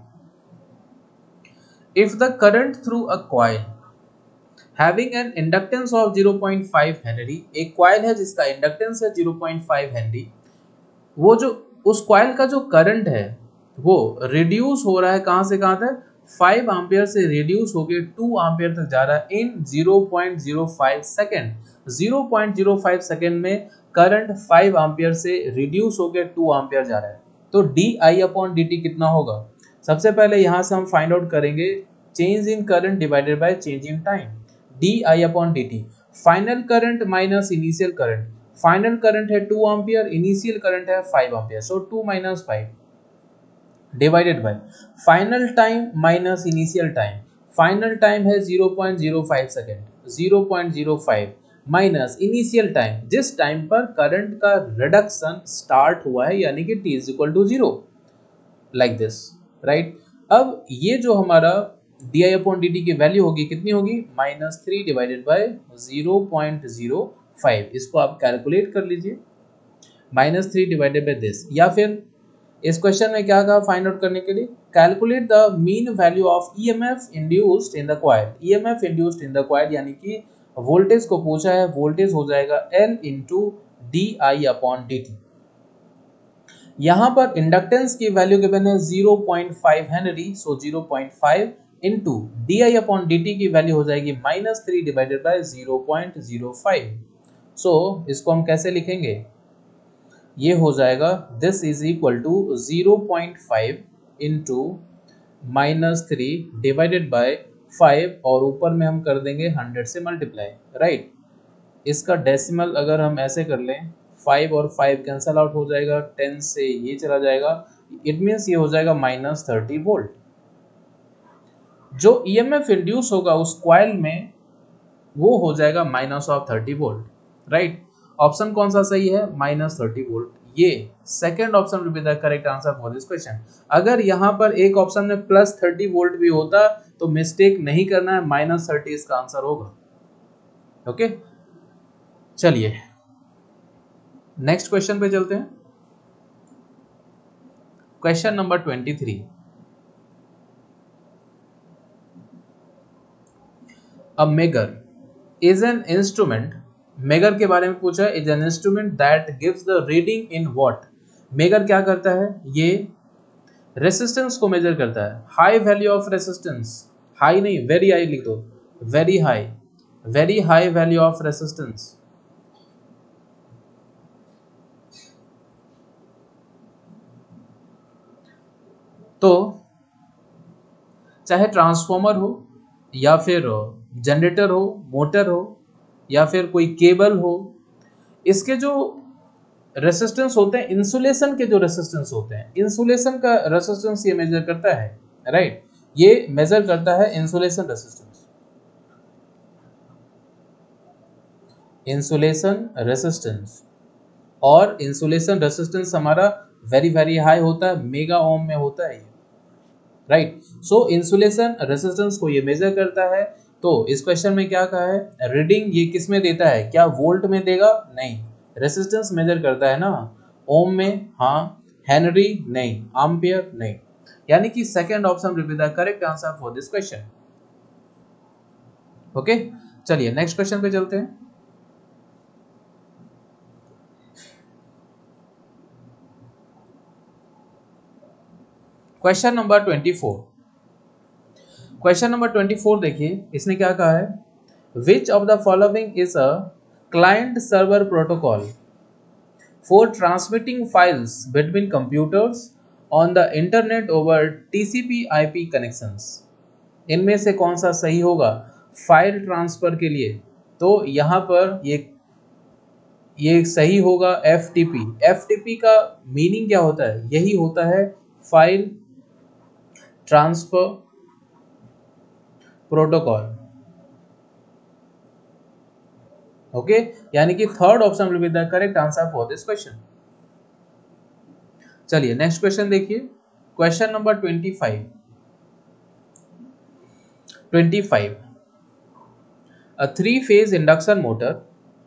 if the current through a coil having an inductance of zero point five henry, एक कॉइल है जिसका इंडक्टेंस है zero point five हेनरी, वो जो उस कॉइल का जो करंट है वो रिड्यूस हो रहा है कहां से कहां तक, फाइव एम्पियर से रिड्यूस होकर टू एम्पियर तक जा रहा है in zero point zero five second. zero point zero five second में करंट फाइव एम्पियर से रिड्यूस होकर टू एम्पियर जा रहा है। तो D I upon D T कितना होगा, सबसे पहले यहां से हम फाइंड आउट करेंगे change in current divided by change in time, D I upon D T. Final current minus initial current, final current है टू एम्पियर, इनिशियल करंट है five ampere, so two minus five divided by final time minus initial time, final time है zero point zero five second, zero point zero five minus initial time जिस टाइम पर करंट का रिडक्शन स्टार्ट हुआ है यानी कि t is equal to zero, like this, right. अब ये जो हमारा D I upon D T की वैल्यू होगी कितनी होगी, minus three divided by zero point zero five, इसको आप कैलकुलेट कर लीजिए, minus three divided by this. या फिर इस क्वेश्चन में क्या कहा फाइंड आउट करने के लिए, calculate the mean value of E M F induced in the coil, E M F induced in the coil यानी कि वोल्टेज को पूछा है, वोल्टेज हो जाएगा L into D I upon D T. यहाँ पर इंडक्टेंस की वैल्यू गिवन है zero point five henry, so zero point five into D I upon D T की वैल्यू हो जाएगी minus three divided by zero point zero five. So इसको हम कैसे लिखेंगे, ये हो जाएगा this is equal to zero point five into minus three divided by five और ऊपर में हम कर देंगे हंड्रेड से मल्टीप्लाई, राइट। इसका डेसिमल अगर हम ऐसे कर लें, फाइव और फाइव कैंसल आउट हो जाएगा, टेन से ये चला जाएगा, इट मीन्स ये हो जाएगा माइनस थर्टी वोल्ट। जो ईएमएफ इंड्यूस होगा उस कॉइल में वो हो जाएगा minus of thirty volt, right. Option कौन सा सही है, माइनस थर्टी वोल्ट। ये second option will be the correct answer for this question. अगर यहाँ पर एक ऑप्शन में प्लस थर्टी वोल्ट भी होता तो मिस्टेक नहीं करना है, माइनस थर्टी इसका आंसर होगा। Okay okay? चलिए नेक्स्ट क्वेश्चन पे चलते हैं। Question number twenty three, a megger is an instrument, megger के बारे में पूछा है, is an instrument that gives the reading in what. Megger क्या करता है, ये रेसिस्टेंस को मेजर करता है। High value of resistance, high नहीं वेरी हाई लिख दो, very high, very high value of resistance. तो चाहे ट्रांसफॉर्मर हो या फिर जनरेटर हो, मोटर हो या फिर कोई केबल हो, इसके जो रेसिस्टेंस होते हैं, इंसुलेशन के जो रेसिस्टेंस होते हैं, इंसुलेशन का रेसिस्टेंस ये मेजर करता है, राइट। ये मेजर करता है इंसुलेशन रेसिस्टेंस, इंसुलेशन रेसिस्टेंस। और इंसुलेशन रेसिस्टेंस हमारा वेरी वेरी हाई होता है, मेगा ओम में होता है ये, राइट। सो इंसुलेशन रेसिस्टेंस को ये मेजर करता है। तो इस क्वेश्चन में क्या कहा है, रीडिंग ये किस में देता है, क्या वोल्ट में देगा, नहीं, रेसिस्टेंस मेजर करता है ना, ओम में, हाँ, हेनरी नहीं, एम्पियर नहीं, यानी कि second option will be the correct answer for this question. Okay, चलिए नेक्स्ट क्वेश्चन पे चलते हैं। Question number twenty four, question number twenty four देखिए, इसने क्या कहा है, which of the following is a client server protocol for transmitting files between computers on the internet over TCP IP connections. इनमें से कौन सा सही होगा फाइल ट्रांसफर के लिए, तो यहाँ पर ये ये सही होगा एफटीपी। एफटीपी का मीनिंग क्या होता है, यही होता है फाइल ट्रांसफर प्रोटोकॉल। ओके, यानी कि third option will be the correct answer for this question. चलिए नेक्स्ट क्वेश्चन देखिए, question number twenty five, twenty five, a three phase induction motor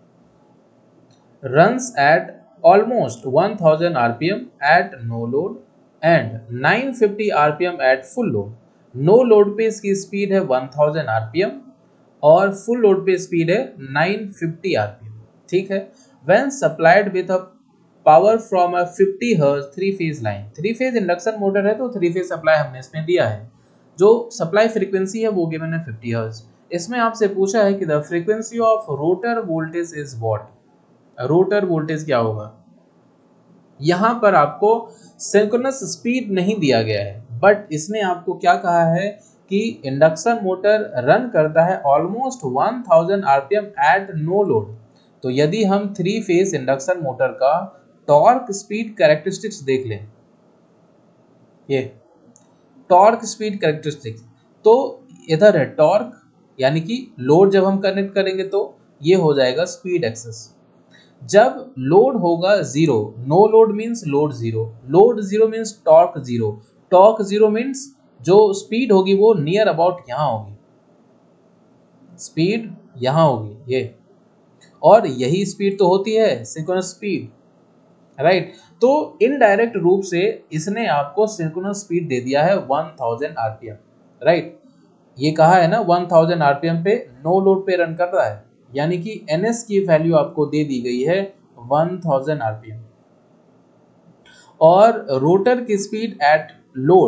runs at almost one thousand R P M at no load and nine fifty R P M at full load। No load पे इसकी स्पीड है one thousand R P M और फुल लोड पे स्पीड है nine fifty R P M, ठीक है। When supplied with a power from a fifty hertz three phase line, three phase induction motor है तो थ्री फेज सप्लाई हमने इसमें दिया है, जो सप्लाई फ्रीक्वेंसी है वो गिवन है fifty hertz। इसमें आपसे पूछा है कि the frequency of rotor voltage is what, rotor voltage क्या होगा। यहां पर आपको सिंक्रोनस स्पीड नहीं दिया गया है, बट इसने आपको क्या कहा है कि इंडक्शन मोटर रन करता है almost one thousand R P M at no load. तो यदि हम थ्री फेज इंडक्शन मोटर का टॉर्क स्पीड कैरेक्टरिस्टिक्स देख लें, ये टॉर्क स्पीड कैरेक्टरिस्टिक्स, तो इधर है टॉर्क, यानी कि लोड जब हम कनेक्ट करेंगे तो ये हो जाएगा स्पीड एक्सेस। जब लोड होगा zero, no load means load zero, load zero means torque zero, torque zero means जो स्पीड होगी वो नियर अबाउट यहां होगी, स्पीड यहां होगी ये, और यही स्पीड तो होती है सिंक्रोनस स्पीड, राइट। तो इनडायरेक्ट रूप से इसने आपको सिंक्रोनस स्पीड दे दिया है one thousand R P M, right. ये कहा है ना one thousand R P M पे नो लोड पे रन कर रहा है, यानी कि N S की वैल्यू आपको दे दी गई है one thousand R P M और रोटर की speed at load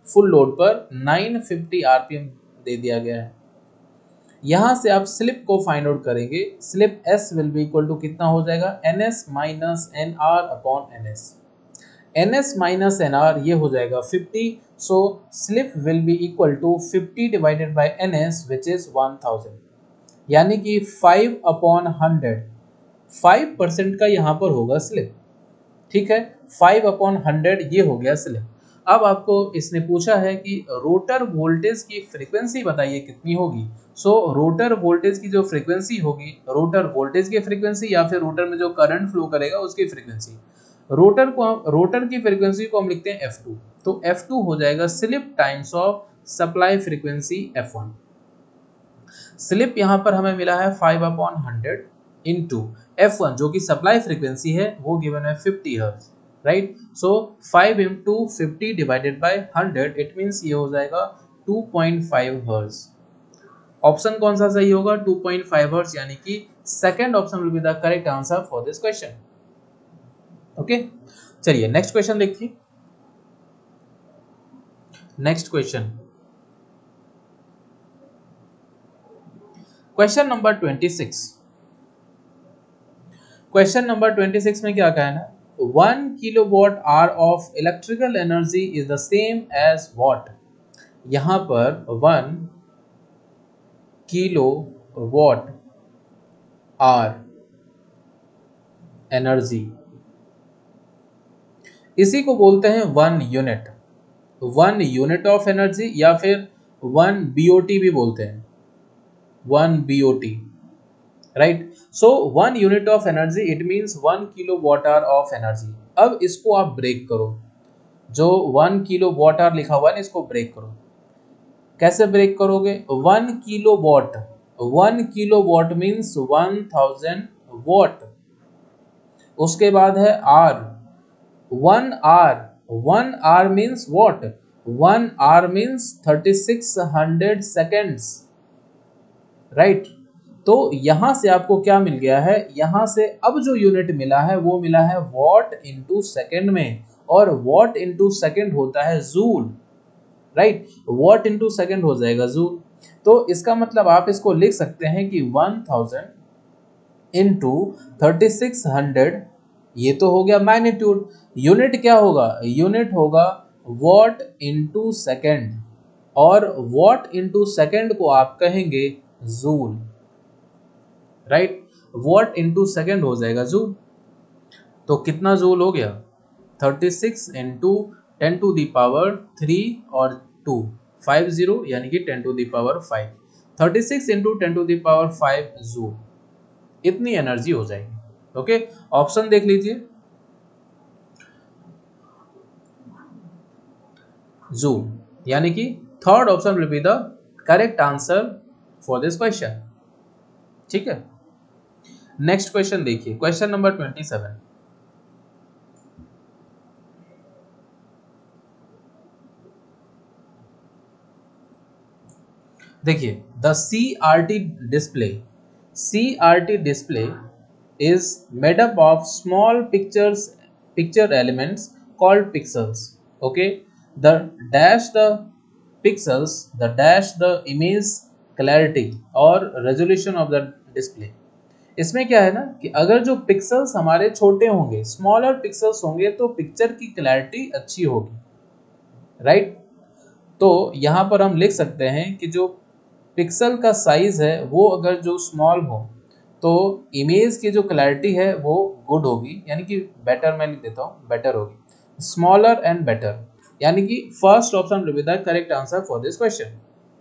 full load पर नौ सौ पचास आरपीएम दे दिया गया है। यहां से आप स्लिप को फाइंड आउट करेंगे। Slip s will be equal to कितना हो जाएगा, ns minus N R upon N S. ns minus N R ये हो जाएगा fifty, so slip will be equal to fifty divided by ns which is one thousand, यानी कि five upon hundred, five percent का यहाँ पर होगा स्लिप। ठीक है, फाइव अपॉन हंड्रेड ये हो गया स्लिप। अब आपको इसने पूछा है कि रोटर वोल्टेज की फ्रीक्वेंसी बताइए कितनी होगी। सो so, रोटर वोल्टेज की जो फ्रीक्वेंसी होगी, रोटर वोल्टेज की फ्रीक्वेंसी या फिर रोटर में जो करंट फ्लो करेगा उसकी फ्रीक्वेंसी, रोटर को रोटर की फ्रीक्वेंसी को हम लिखते हैं एफ टू, तो एफ टू हो जाएगा slip times of supply frequency F one. Slip यहाँ पर हमें मिला है five upon hundred into F one जो कि सप्लाई फ्रीक्वेंसी है वो गिवन है fifty hertz, right. So five into fifty divided by hundred, it means ये हो जाएगा two point five hertz. Option कौन सा सही होगा, टू पॉइंट फाइव हर्ट्ज, यानी कि second option will be the correct answer for this question. Okay, चलिए नेक्स्ट क्वेश्चन देखिए। Next question, question number twenty six. Question number twenty six में क्या कहना है, one kilowatt hour of electrical energy is the same as what. यहां पर वन किलोवाट आवर एनर्जी, इसी को बोलते हैं one unit, one unit of energy, या फिर वन बीओटी भी बोलते हैं, one BOT, right. So one unit of energy it means one kilo watt hour of energy. अब इसको आप ब्रेक करो, जो वन किलो वॉट आवर लिखा हुआ है ना इसको ब्रेक करो। कैसे ब्रेक करोगे, one kilo watt, one kilo watt means one thousand watt, उसके बाद है hour, one hour, one hour means what, one hour means thirty six hundred seconds, right. तो यहां से आपको क्या मिल गया है, यहां से अब जो यूनिट मिला है वो मिला है वॉट इनटू सेकंड में, और वॉट इनटू सेकंड होता है joule, right. Watt into second हो जाएगा जूल। तो इसका मतलब आप इसको लिख सकते हैं कि one thousand into thirty six hundred, ये तो हो गया मैग्नीट्यूड। यूनिट क्या होगा, यूनिट होगा वॉट इनटू सेकंड, और वॉट इनटू सेकंड को आप कहेंगे joule, right. Watt into second हो जाएगा जूल। तो कितना जूल हो गया, thirty six into ten to the power three और टू, फाइव जीरो, यानी कि ten to the power five, thirty six into ten to the power five joule, इतनी एनर्जी हो जाएगी। ओके, ऑप्शन देख लीजिए, जूल, यानी कि third option will be the correct answer for this question. ठीक है, नेक्स्ट क्वेश्चन देखिए, क्वेश्चन नंबर ट्वेंटी सेवन। देखिए, the C R T display, C R T display is made up of small pictures picture elements called pixels. Okay, the dash the pixels, the dash the image clarity or resolution of the display. इसमें क्या है ना कि अगर जो पिक्सल्स हमारे छोटे होंगे, स्मॉलर पिक्सल्स होंगे, तो पिक्चर की क्लैरिटी अच्छी होगी, राइट right? तो यहाँ पर हम लिख सकते हैं कि जो पिक्सल का साइज है वो अगर जो स्मॉल हो तो इमेज की जो क्लैरिटी है वो गुड होगी, यानी कि बेटर, मैं लिख देता हूँ बेटर होगी, स्मॉलर एंड बेटर, यानी कि first option will be the correct answer for this question.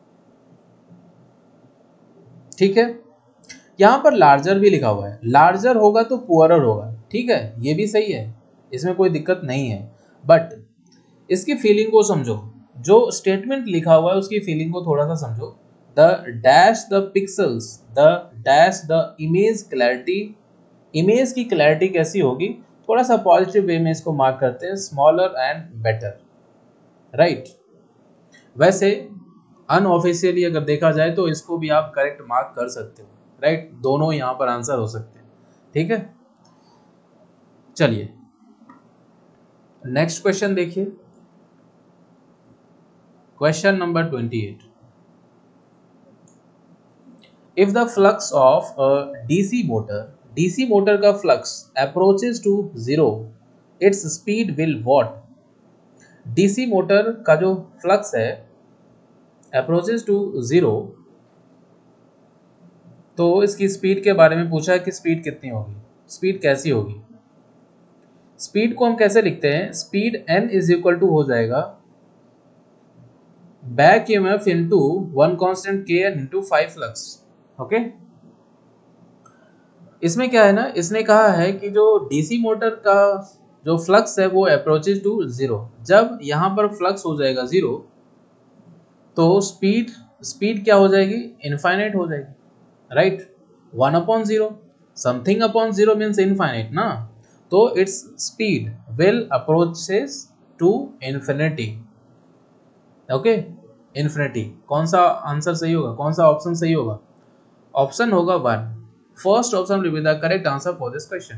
ठीक है, यहाँ पर लार्जर भी लिखा हुआ है, लार्जर होगा तो पुअरर होगा, ठीक है, ये भी सही है, इसमें कोई दिक्कत नहीं है, बट इसकी फीलिंग को समझो, जो स्टेटमेंट लिखा हुआ है उसकी फीलिंग को थोड़ा सा समझो। The dash the pixels, the dash the image clarity, image की क्लैरिटी कैसी होगी, थोड़ा सा पॉजिटिव वे में इसको मार्क करते हैं, स्मॉलर एंड बेटर, राइट। वैसे अनऑफिशियली अगर देखा जाए तो इसको भी आप करेक्ट मार्क कर सकते हो, राइट, दोनों यहाँ पर आंसर हो सकते हैं। ठीक है, चलिए नेक्स्ट क्वेश्चन देखिए, question number twenty eight, if the flux of a DC motor, DC motor का flux approaches to zero, its speed will what. DC motor का जो फ्लक्स है अप्रोचेस टू जीरो, तो इसकी स्पीड के बारे में पूछा है कि स्पीड कितनी होगी, स्पीड कैसी होगी। स्पीड को हम कैसे लिखते हैं, speed n is equal to हो जाएगा back EMF into one constant K N into five flux. Okay, इसमें क्या है ना, इसने कहा है कि जो डीसी मोटर का जो फ्लक्स है वो अप्रोचेज टू जीरो, जब यहां पर फ्लक्स हो जाएगा जीरो तो स्पीड स्पीड क्या हो जाएगी, इनफाइनाइट हो जाएगी, right. One upon zero, something upon zero means infinite ना, तो its speed will approaches to infinity. Okay, infinity. कौन सा आंसर सही होगा, कौन सा ऑप्शन सही होगा, ऑप्शन होगा one. First option will be the correct answer for this question.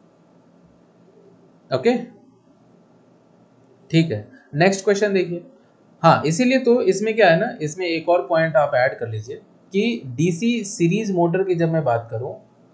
Okay, ठीक है, नेक्स्ट क्वेश्चन देखिए। हाँ, इसीलिए तो इसमें क्या है ना, इसमें एक और पॉइंट आप ऐड कर लीजिए कि डीसी सीरीज मोटर की जब मैं बात करूं,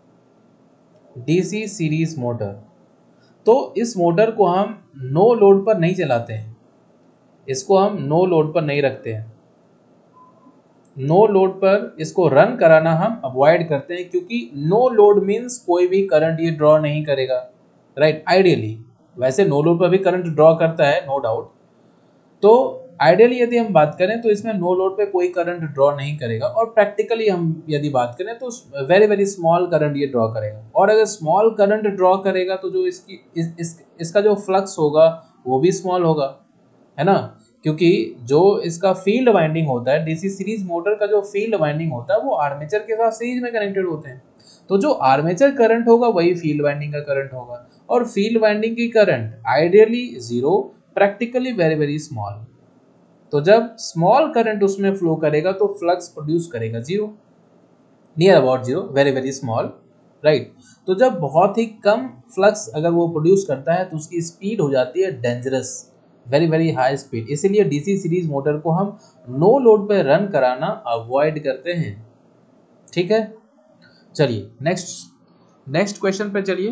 डीसी सीरीज मोटर, तो इस मोटर को हम नो लोड पर नहीं चलाते हैं, इसको हम नो लोड पर नहीं रखते हैं। नो लोड पर इसको रन कराना हम अवॉइड करते हैं, क्योंकि नो लोड मीन्स कोई भी करंट ये ड्रॉ नहीं करेगा, राइट। आइडियली वैसे नो लोड पर भी करंट ड्रॉ करता है, नो डाउट। तो आइडियली यदि हम बात करें तो इसमें नो लोड पे कोई करंट ड्रॉ नहीं करेगा, और प्रैक्टिकली हम यदि बात करें तो वेरी वेरी स्मॉल करंट ये ड्रॉ करेगा। और अगर स्मॉल करंट ड्रॉ करेगा तो जो इसकी इस, इस, इसका जो फ्लक्स होगा वो भी स्मॉल होगा, है ना, क्योंकि जो इसका फील्ड वाइंडिंग होता है, डीसी सीरीज मोटर का जो फील्ड वाइंडिंग होता है वो आर्मेचर के साथ सीरीज में कनेक्टेड होते हैं। तो जो आर्मेचर करंट होगा वही फील्ड वाइंडिंग का करंट होगा, और फील्ड वाइंडिंग की current ideally zero, practically very very small. तो जब स्मॉल करंट उसमें फ्लो करेगा तो फ्लक्स प्रोड्यूस करेगा zero, near about zero, very very small, right. तो जब बहुत ही कम फ्लक्स अगर वो प्रोड्यूस करता है तो उसकी स्पीड हो जाती है dangerous, very very high speed. इसीलिए डीसी सीरीज मोटर को हम नो लोड पे रन कराना अवॉइड करते हैं, ठीक है। चलिए नेक्स्ट नेक्स्ट क्वेश्चन पे चलिए।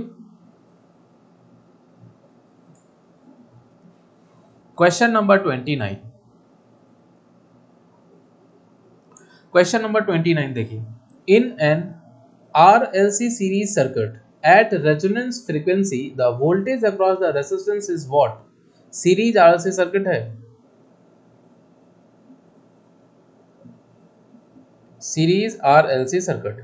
Question number twenty nine, question number twenty nine देखिए, in an R L C series circuit at resonance frequency the voltage across the resistance is what। Series R L C circuit है, series R L C circuit,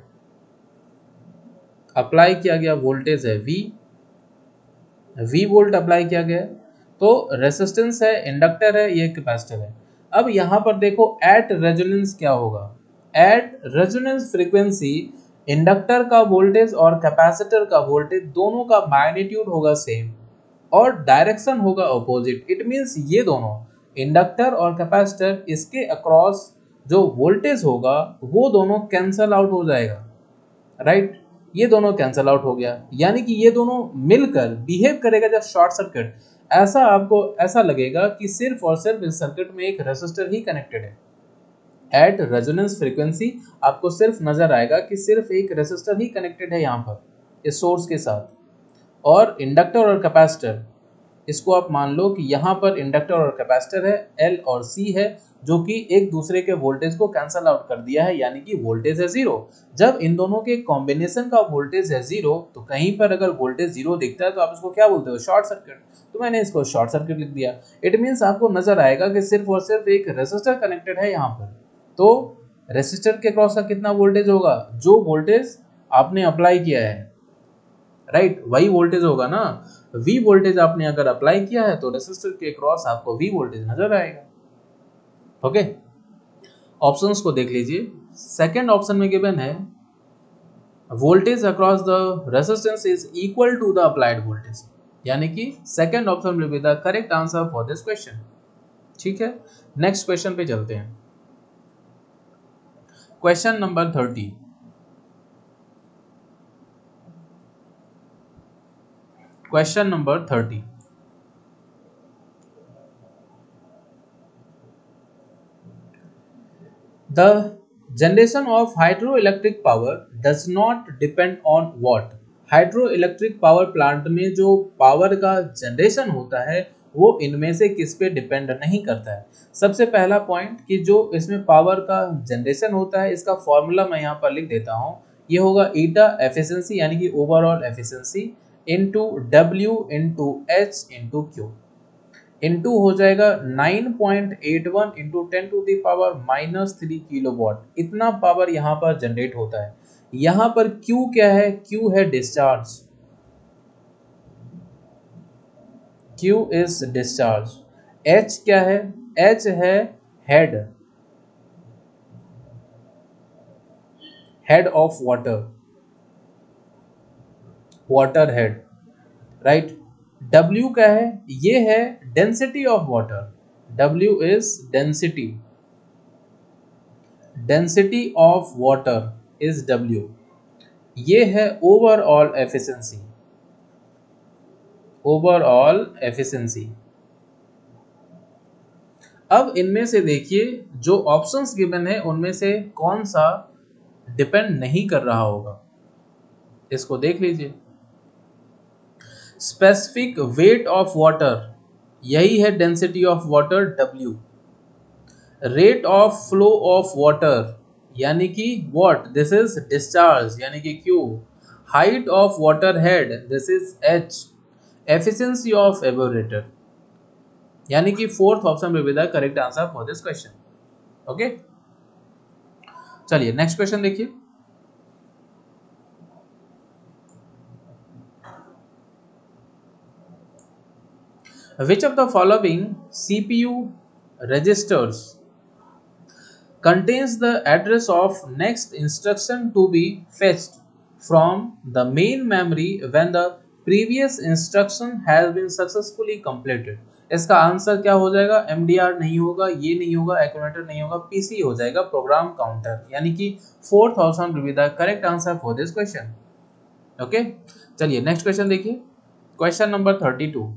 apply किया गया वोल्टेज है V, V वोल्ट अप्लाई किया गया, तो रेसिस्टेंस है, इंडक्टर है, ये कैपेसिटर है। अब यहां पर देखो एट रेजोनेंस क्या होगा, एट रेजोनेंस फ्रीक्वेंसी इंडक्टर का वोल्टेज और कैपेसिटर का वोल्टेज दोनों का मैग्नीट्यूड होगा सेम, और डायरेक्शन होगा अपोजिट। इट मींस ये दोनों इंडक्टर और कैपेसिटर, इसके अक्रॉस जो वोल्टेज होगा वो दोनों कैंसल आउट हो जाएगा, राइट। ये दोनों कैंसल आउट हो गया, यानी कि ये दोनों मिलकर बिहेव करेगा जब शॉर्ट सर्किट। ऐसा आपको ऐसा लगेगा कि सिर्फ और सिर्फ इस सर्किट में एक रेसिस्टर ही कनेक्टेड है। एट रेजोनेंस फ्रीक्वेंसी आपको सिर्फ नजर आएगा कि सिर्फ एक रेसिस्टर ही कनेक्टेड है यहाँ पर इस सोर्स के साथ, और इंडक्टर और कैपेसिटर, इसको आप मान लो कि यहाँ पर इंडक्टर और कैपेसिटर है, एल और सी है, जो कि एक दूसरे के वोल्टेज को कैंसल आउट कर दिया है, यानी कि वोल्टेज है जीरो। जब इन दोनों के कॉम्बिनेशन का वोल्टेज है जीरो, तो कहीं पर अगर वोल्टेज जीरो दिखता है तो आप इसको क्या बोलते हो, शॉर्ट सर्किट। तो मैंने इसको शॉर्ट सर्किट लिख दिया। इट मीन्स आपको नजर आएगा कि सिर्फ और सिर्फ एक रेसिस्टर कनेक्टेड है यहाँ पर, तो रेसिस्टर के क्रॉस का कितना वोल्टेज होगा, जो वोल्टेज आपने अप्लाई किया है, राइट right, वही वोल्टेज होगा ना। V वोल्टेज आपने अगर अप्लाई किया है तो रेसिस्टर के क्रॉस आपको V वोल्टेज नजर आएगा। ओके, ऑप्शंस को देख लीजिए। सेकंड ऑप्शन में गिवन है voltage across the resistance is equal to the applied voltage, यानी कि second option will be the correct answer for this question, ठीक है। नेक्स्ट क्वेश्चन पे चलते हैं। Question number thirty, question number thirty, The generation of hydroelectric power does not depend on what. Hydroelectric power plant में जो पावर का जनरेशन होता है वो इनमें से किस पे डिपेंड नहीं करता है। सबसे पहला पॉइंट कि जो इसमें पावर का जनरेशन होता है इसका फॉर्मूला मैं यहाँ पर लिख देता हूँ। ये होगा ईटा एफिशिएंसी यानी कि overall efficiency into W into H into Q, into हो जाएगा nine point eight one into ten to the power minus three kilowatt. इतना पावर यहाँ पर जनरेट होता है। यहाँ पर Q क्या है? Q है discharge, Q is discharge. H क्या है? H है head, head of water, water head, right. W क्या है? ये है density of water, W is density, density of water is W। ये है ओवरऑल एफिशिएंसी, ओवरऑल एफिशिएंसी। अब इनमें से देखिए जो ऑप्शंस गिवन है उनमें से कौन सा डिपेंड नहीं कर रहा होगा, इसको देख लीजिए। स्पेसिफिक वेट ऑफ वाटर, यही है density of water W। Rate of flow of water यानी कि व्हाट, दिस इज डिस्चार्ज यानी कि Q। Height of water head, this is H। Efficiency of evaporator यानी कि fourth option will be the correct answer for this question. Okay, चलिए नेक्स्ट क्वेश्चन देखिए। Which of the following C P U registers contains the address of next instruction to be fetched from the main memory when the previous instruction has been successfully completed? इसका आंसर क्या हो जाएगा? M D R नहीं होगा, ये नहीं होगा, एक्यूमुलेटर नहीं होगा, P C हो जाएगा, प्रोग्राम काउंटर, यानी कि fourth option will be the correct answer for this question. Okay, चलिए नेक्स्ट क्वेश्चन देखिए। Question number thirty two.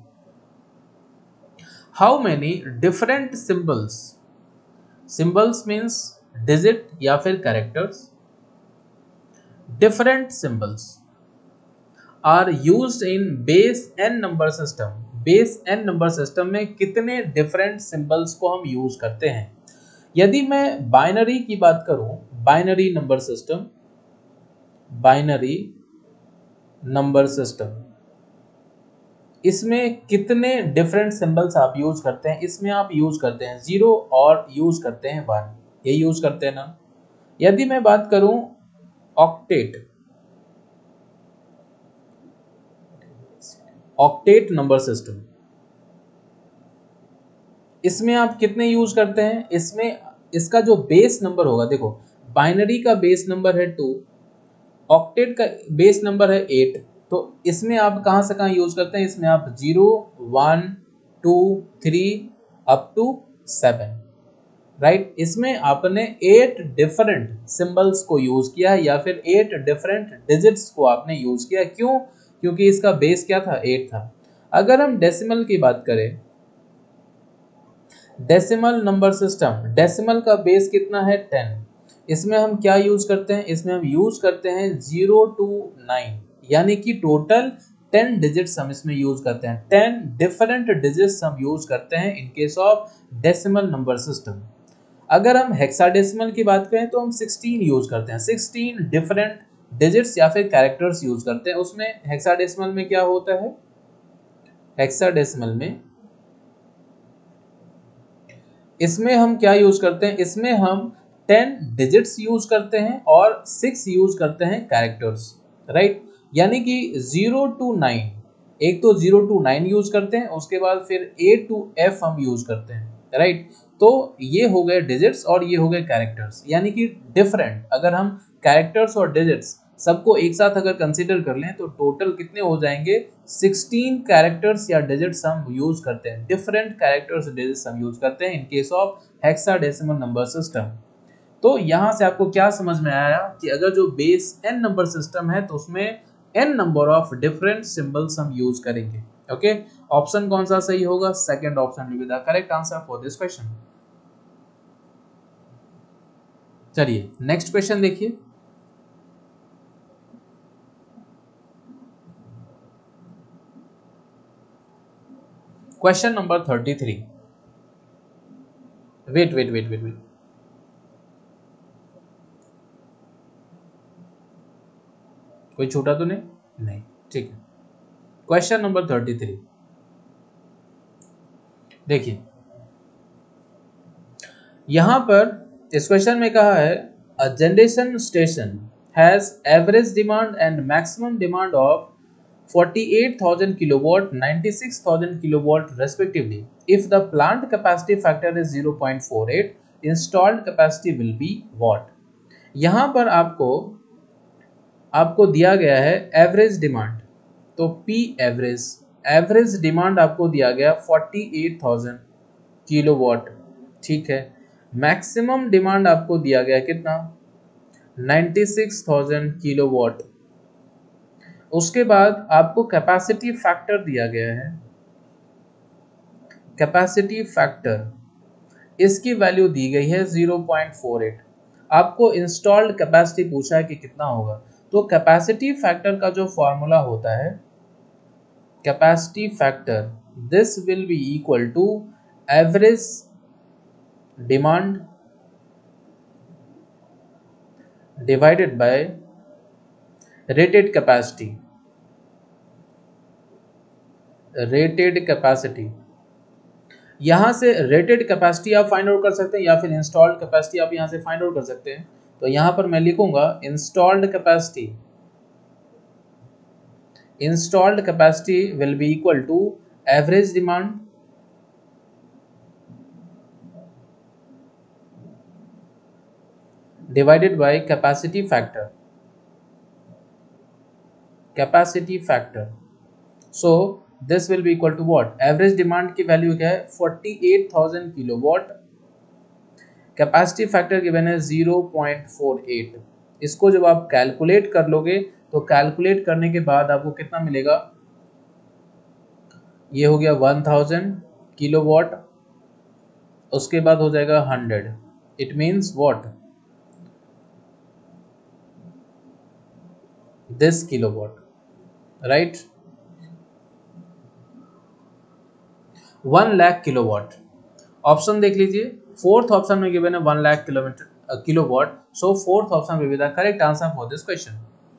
How many different symbols, symbols means digit या फिर characters, different symbols are used in base n number system? base n number system में कितने different symbols को हम use करते हैं? यदि मैं बाइनरी की बात करूं, binary number system, binary number system, इसमें कितने डिफरेंट सिंबल्स आप यूज करते हैं? इसमें आप यूज करते हैं जीरो और यूज करते हैं वन, ये यूज करते हैं ना। यदि मैं बात करूं ऑक्टेट, ऑक्टेट नंबर सिस्टम, इसमें आप कितने यूज करते हैं? इसमें इसका जो बेस नंबर होगा, देखो बाइनरी का बेस नंबर है टू, ऑक्टेट का बेस नंबर है एट, तो इसमें आप कहां से कहां यूज करते हैं? इसमें आप zero, one, two, three up to seven, right. इसमें आपने एट डिफरेंट सिंबल्स को यूज किया या फिर एट डिफरेंट डिजिट्स को आपने यूज किया। क्यों? क्योंकि इसका बेस क्या था? एट था। अगर हम डेसिमल की बात करें, डेसिमल नंबर सिस्टम, डेसिमल का बेस कितना है? टेन। इसमें हम क्या यूज करते हैं? इसमें हम यूज करते हैं जीरो टू नाइन, यानी कि टोटल टेन डिजिट्स हम इसमें यूज करते हैं। टेन डिफरेंट डिजिट्स हम यूज करते हैं in case of decimal number system. अगर हम हेक्साडेसिमल की बात करें तो हम सिक्सटीन यूज करते हैं, सिक्सटीन डिफरेंट डिजिट्स या फिर कैरेक्टर्स यूज करते हैं। उसमें हेक्साडेसिमल में क्या होता है? हेक्साडेसिमल में इसमें हम क्या यूज करते हैं? इसमें हम टेन डिजिट्स यूज करते हैं और सिक्स यूज करते हैं कैरेक्टर्स, राइट। यानी कि जीरो टू नाइन, एक तो जीरो टू नाइन यूज करते हैं, उसके बाद फिर ए टू एफ हम यूज करते हैं, राइट। तो ये हो गए डिजिट्स और ये हो गए कैरेक्टर्स, यानी कि डिफरेंट। अगर हम कैरेक्टर्स और डिजिट्स सबको एक साथ अगर कंसीडर कर लें तो टोटल कितने हो जाएंगे? सिक्सटीन कैरेक्टर्स या डिजिट्स हम यूज करते हैं, डिफरेंट कैरेक्टर्स डिजिट्स हम यूज करते हैं in case of hexadecimal number system. तो यहां से आपको क्या समझ में आया कि अगर जो बेस एन नंबर सिस्टम है तो उसमें N number of different symbols हम यूज करेंगे। ओके, ऑप्शन कौन सा सही होगा? Second option will be the correct answer for this question. चलिए नेक्स्ट क्वेश्चन देखिए। Question number thirty three. Wait wait wait wait wait कोई छूटा तो नहीं? नहीं, ठीक है। क्वेश्चन नंबर थर्टी थ्री देखिए, यहां पर इस क्वेश्चन में कहा है a generation station has average demand and maximum demand of forty-eight thousand kilowatt, ninety-six thousand kilowatt respectively. If the plant capacity factor is zero point four eight, installed capacity will be what? यहाँ पर आपको आपको दिया गया है एवरेज डिमांड, तो P एवरेज एवरेज डिमांड आपको दिया गया forty-eight thousand किलोवाट, ठीक है। मैक्सिमम डिमांड आपको दिया गया कितना? ninety-six thousand kilowatt. उसके बाद आपको कैपेसिटी फैक्टर दिया गया है, कैपेसिटी फैक्टर इसकी वैल्यू दी गई है zero point four eight। आपको इंस्टॉल्ड कैपेसिटी पूछा है कि कितना होगा, तो कैपेसिटी फैक्टर का जो फॉर्मूला होता है, capacity factor, this will be equal to average demand divided by rated capacity, rated capacity. यहां से रेटेड कैपेसिटी आप फाइंड आउट कर सकते हैं या फिर इंस्टॉल्ड कैपेसिटी आप यहां से फाइंड आउट कर सकते हैं। तो यहां पर मैं लिखूंगा installed capacity, installed capacity will be equal to average demand divided by capacity factor, capacity factor. So this will be equal to what? Average demand की वैल्यू क्या है? forty-eight thousand kilowatt, capacity factor given है zero point four eight। इसको जब आप कैलकुलेट कर लोगे तो कैलकुलेट करने के बाद आपको कितना मिलेगा? ये हो गया one thousand किलोवाट, उसके बाद हो जाएगा one hundred। It means what? This kilowatt, right? One lakh kilowatt. Option देख लीजिए, फोर्थ ऑप्शन में गिवन है one lakh kilometer kilowatt, so fourth option will be the correct answer for this question.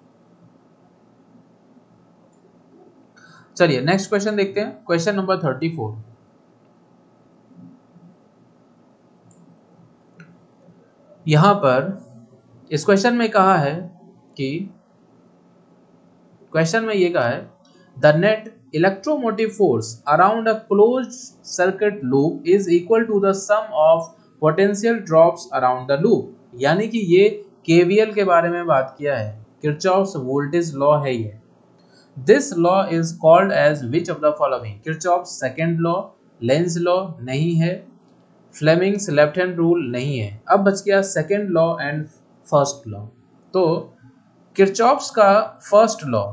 चलिए नेक्स्ट क्वेश्चन देखते हैं, क्वेश्चन नंबर थर्टी फोर। यहां पर इस क्वेश्चन में कहा है कि क्वेश्चन में ये कहा है the net electromotive force around a closed circuit loop is equal to the sum of potential drops around the loop। यानी कि ये केवीएल के बारे में बात किया है, किरचॉफ्स वोल्टेज लॉ है ये। This law is called as which of the following? Kirchhoff's second law, Lenz law नहीं है, फ्लेमिंग्स लेफ्ट हैंड रूल नहीं है। अब बच गया second law and first law. तो किरचॉफ्स का फर्स्ट लॉ,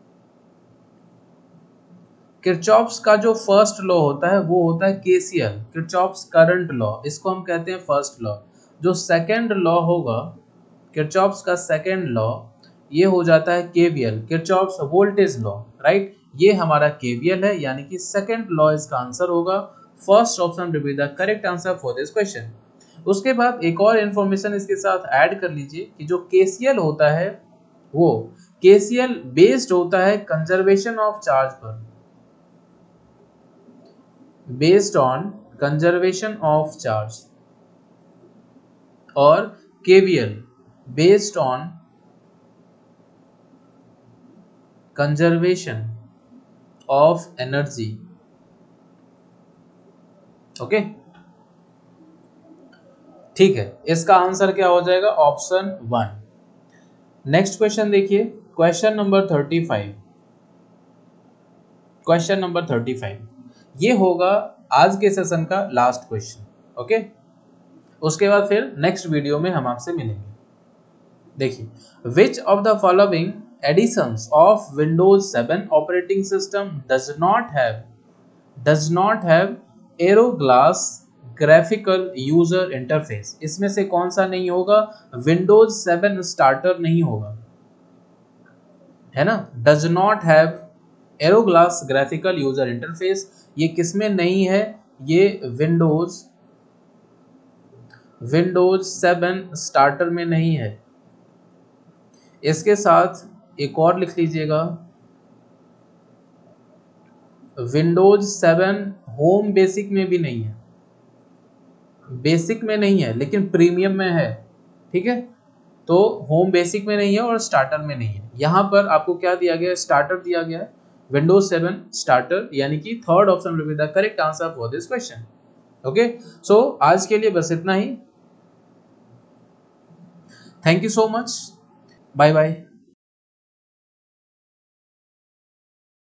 किरचॉफ्स का जो फर्स्ट लॉ होता है वो होता है केसीएल, किरचॉफ्स करंट लॉ, इसको हम कहते हैं फर्स्ट लॉ। जो सेकंड लॉ होगा किरचॉफ्स का सेकंड लॉ, ये हो जाता है KVL, Kirchhoff's voltage law, right? ये हमारा केवीएल है, यानी कि सेकंड लॉ इसका आंसर होगा। First option will be the correct answer for this question. उसके बाद एक और इन्फॉर्मेशन इसके साथ ऐड कर लीजिए कि जो केसीएल होता है वो केसीएल बेस्ड होता है कंजर्वेशन ऑफ चार्ज पर, based on conservation of charge, और KVL based on conservation of energy। Okay, ठीक है, इसका आंसर क्या हो जाएगा? Option one. नेक्स्ट क्वेश्चन देखिए, question number thirty five. Question number thirty five ये होगा आज के सेशन का लास्ट क्वेश्चन, ओके? उसके बाद फिर नेक्स्ट वीडियो में हम आपसे मिलेंगे। देखिए, which of the following editions of Windows seven operating system does not have does not have aero glass graphical user interface, इसमें से कौन सा नहीं होगा? विंडोज सेवन स्टार्टर नहीं होगा, है ना। Does not have aero glass graphical user interface, ये किसमें नहीं है? ये विंडोज विंडोज सेवन स्टार्टर में नहीं है। इसके साथ एक और लिख लीजिएगा, विंडोज सेवन होम बेसिक में भी नहीं है, बेसिक में नहीं है लेकिन प्रीमियम में है, ठीक है। तो होम बेसिक में नहीं है और स्टार्टर में नहीं है। यहाँ पर आपको क्या दिया गया है? स्टार्टर दिया गया है, विंडोज सेवन स्टार्टर, यानी कि third option will be the correct answer for this question. Okay, so आज के लिए बस इतना ही। Thank you so much, bye bye.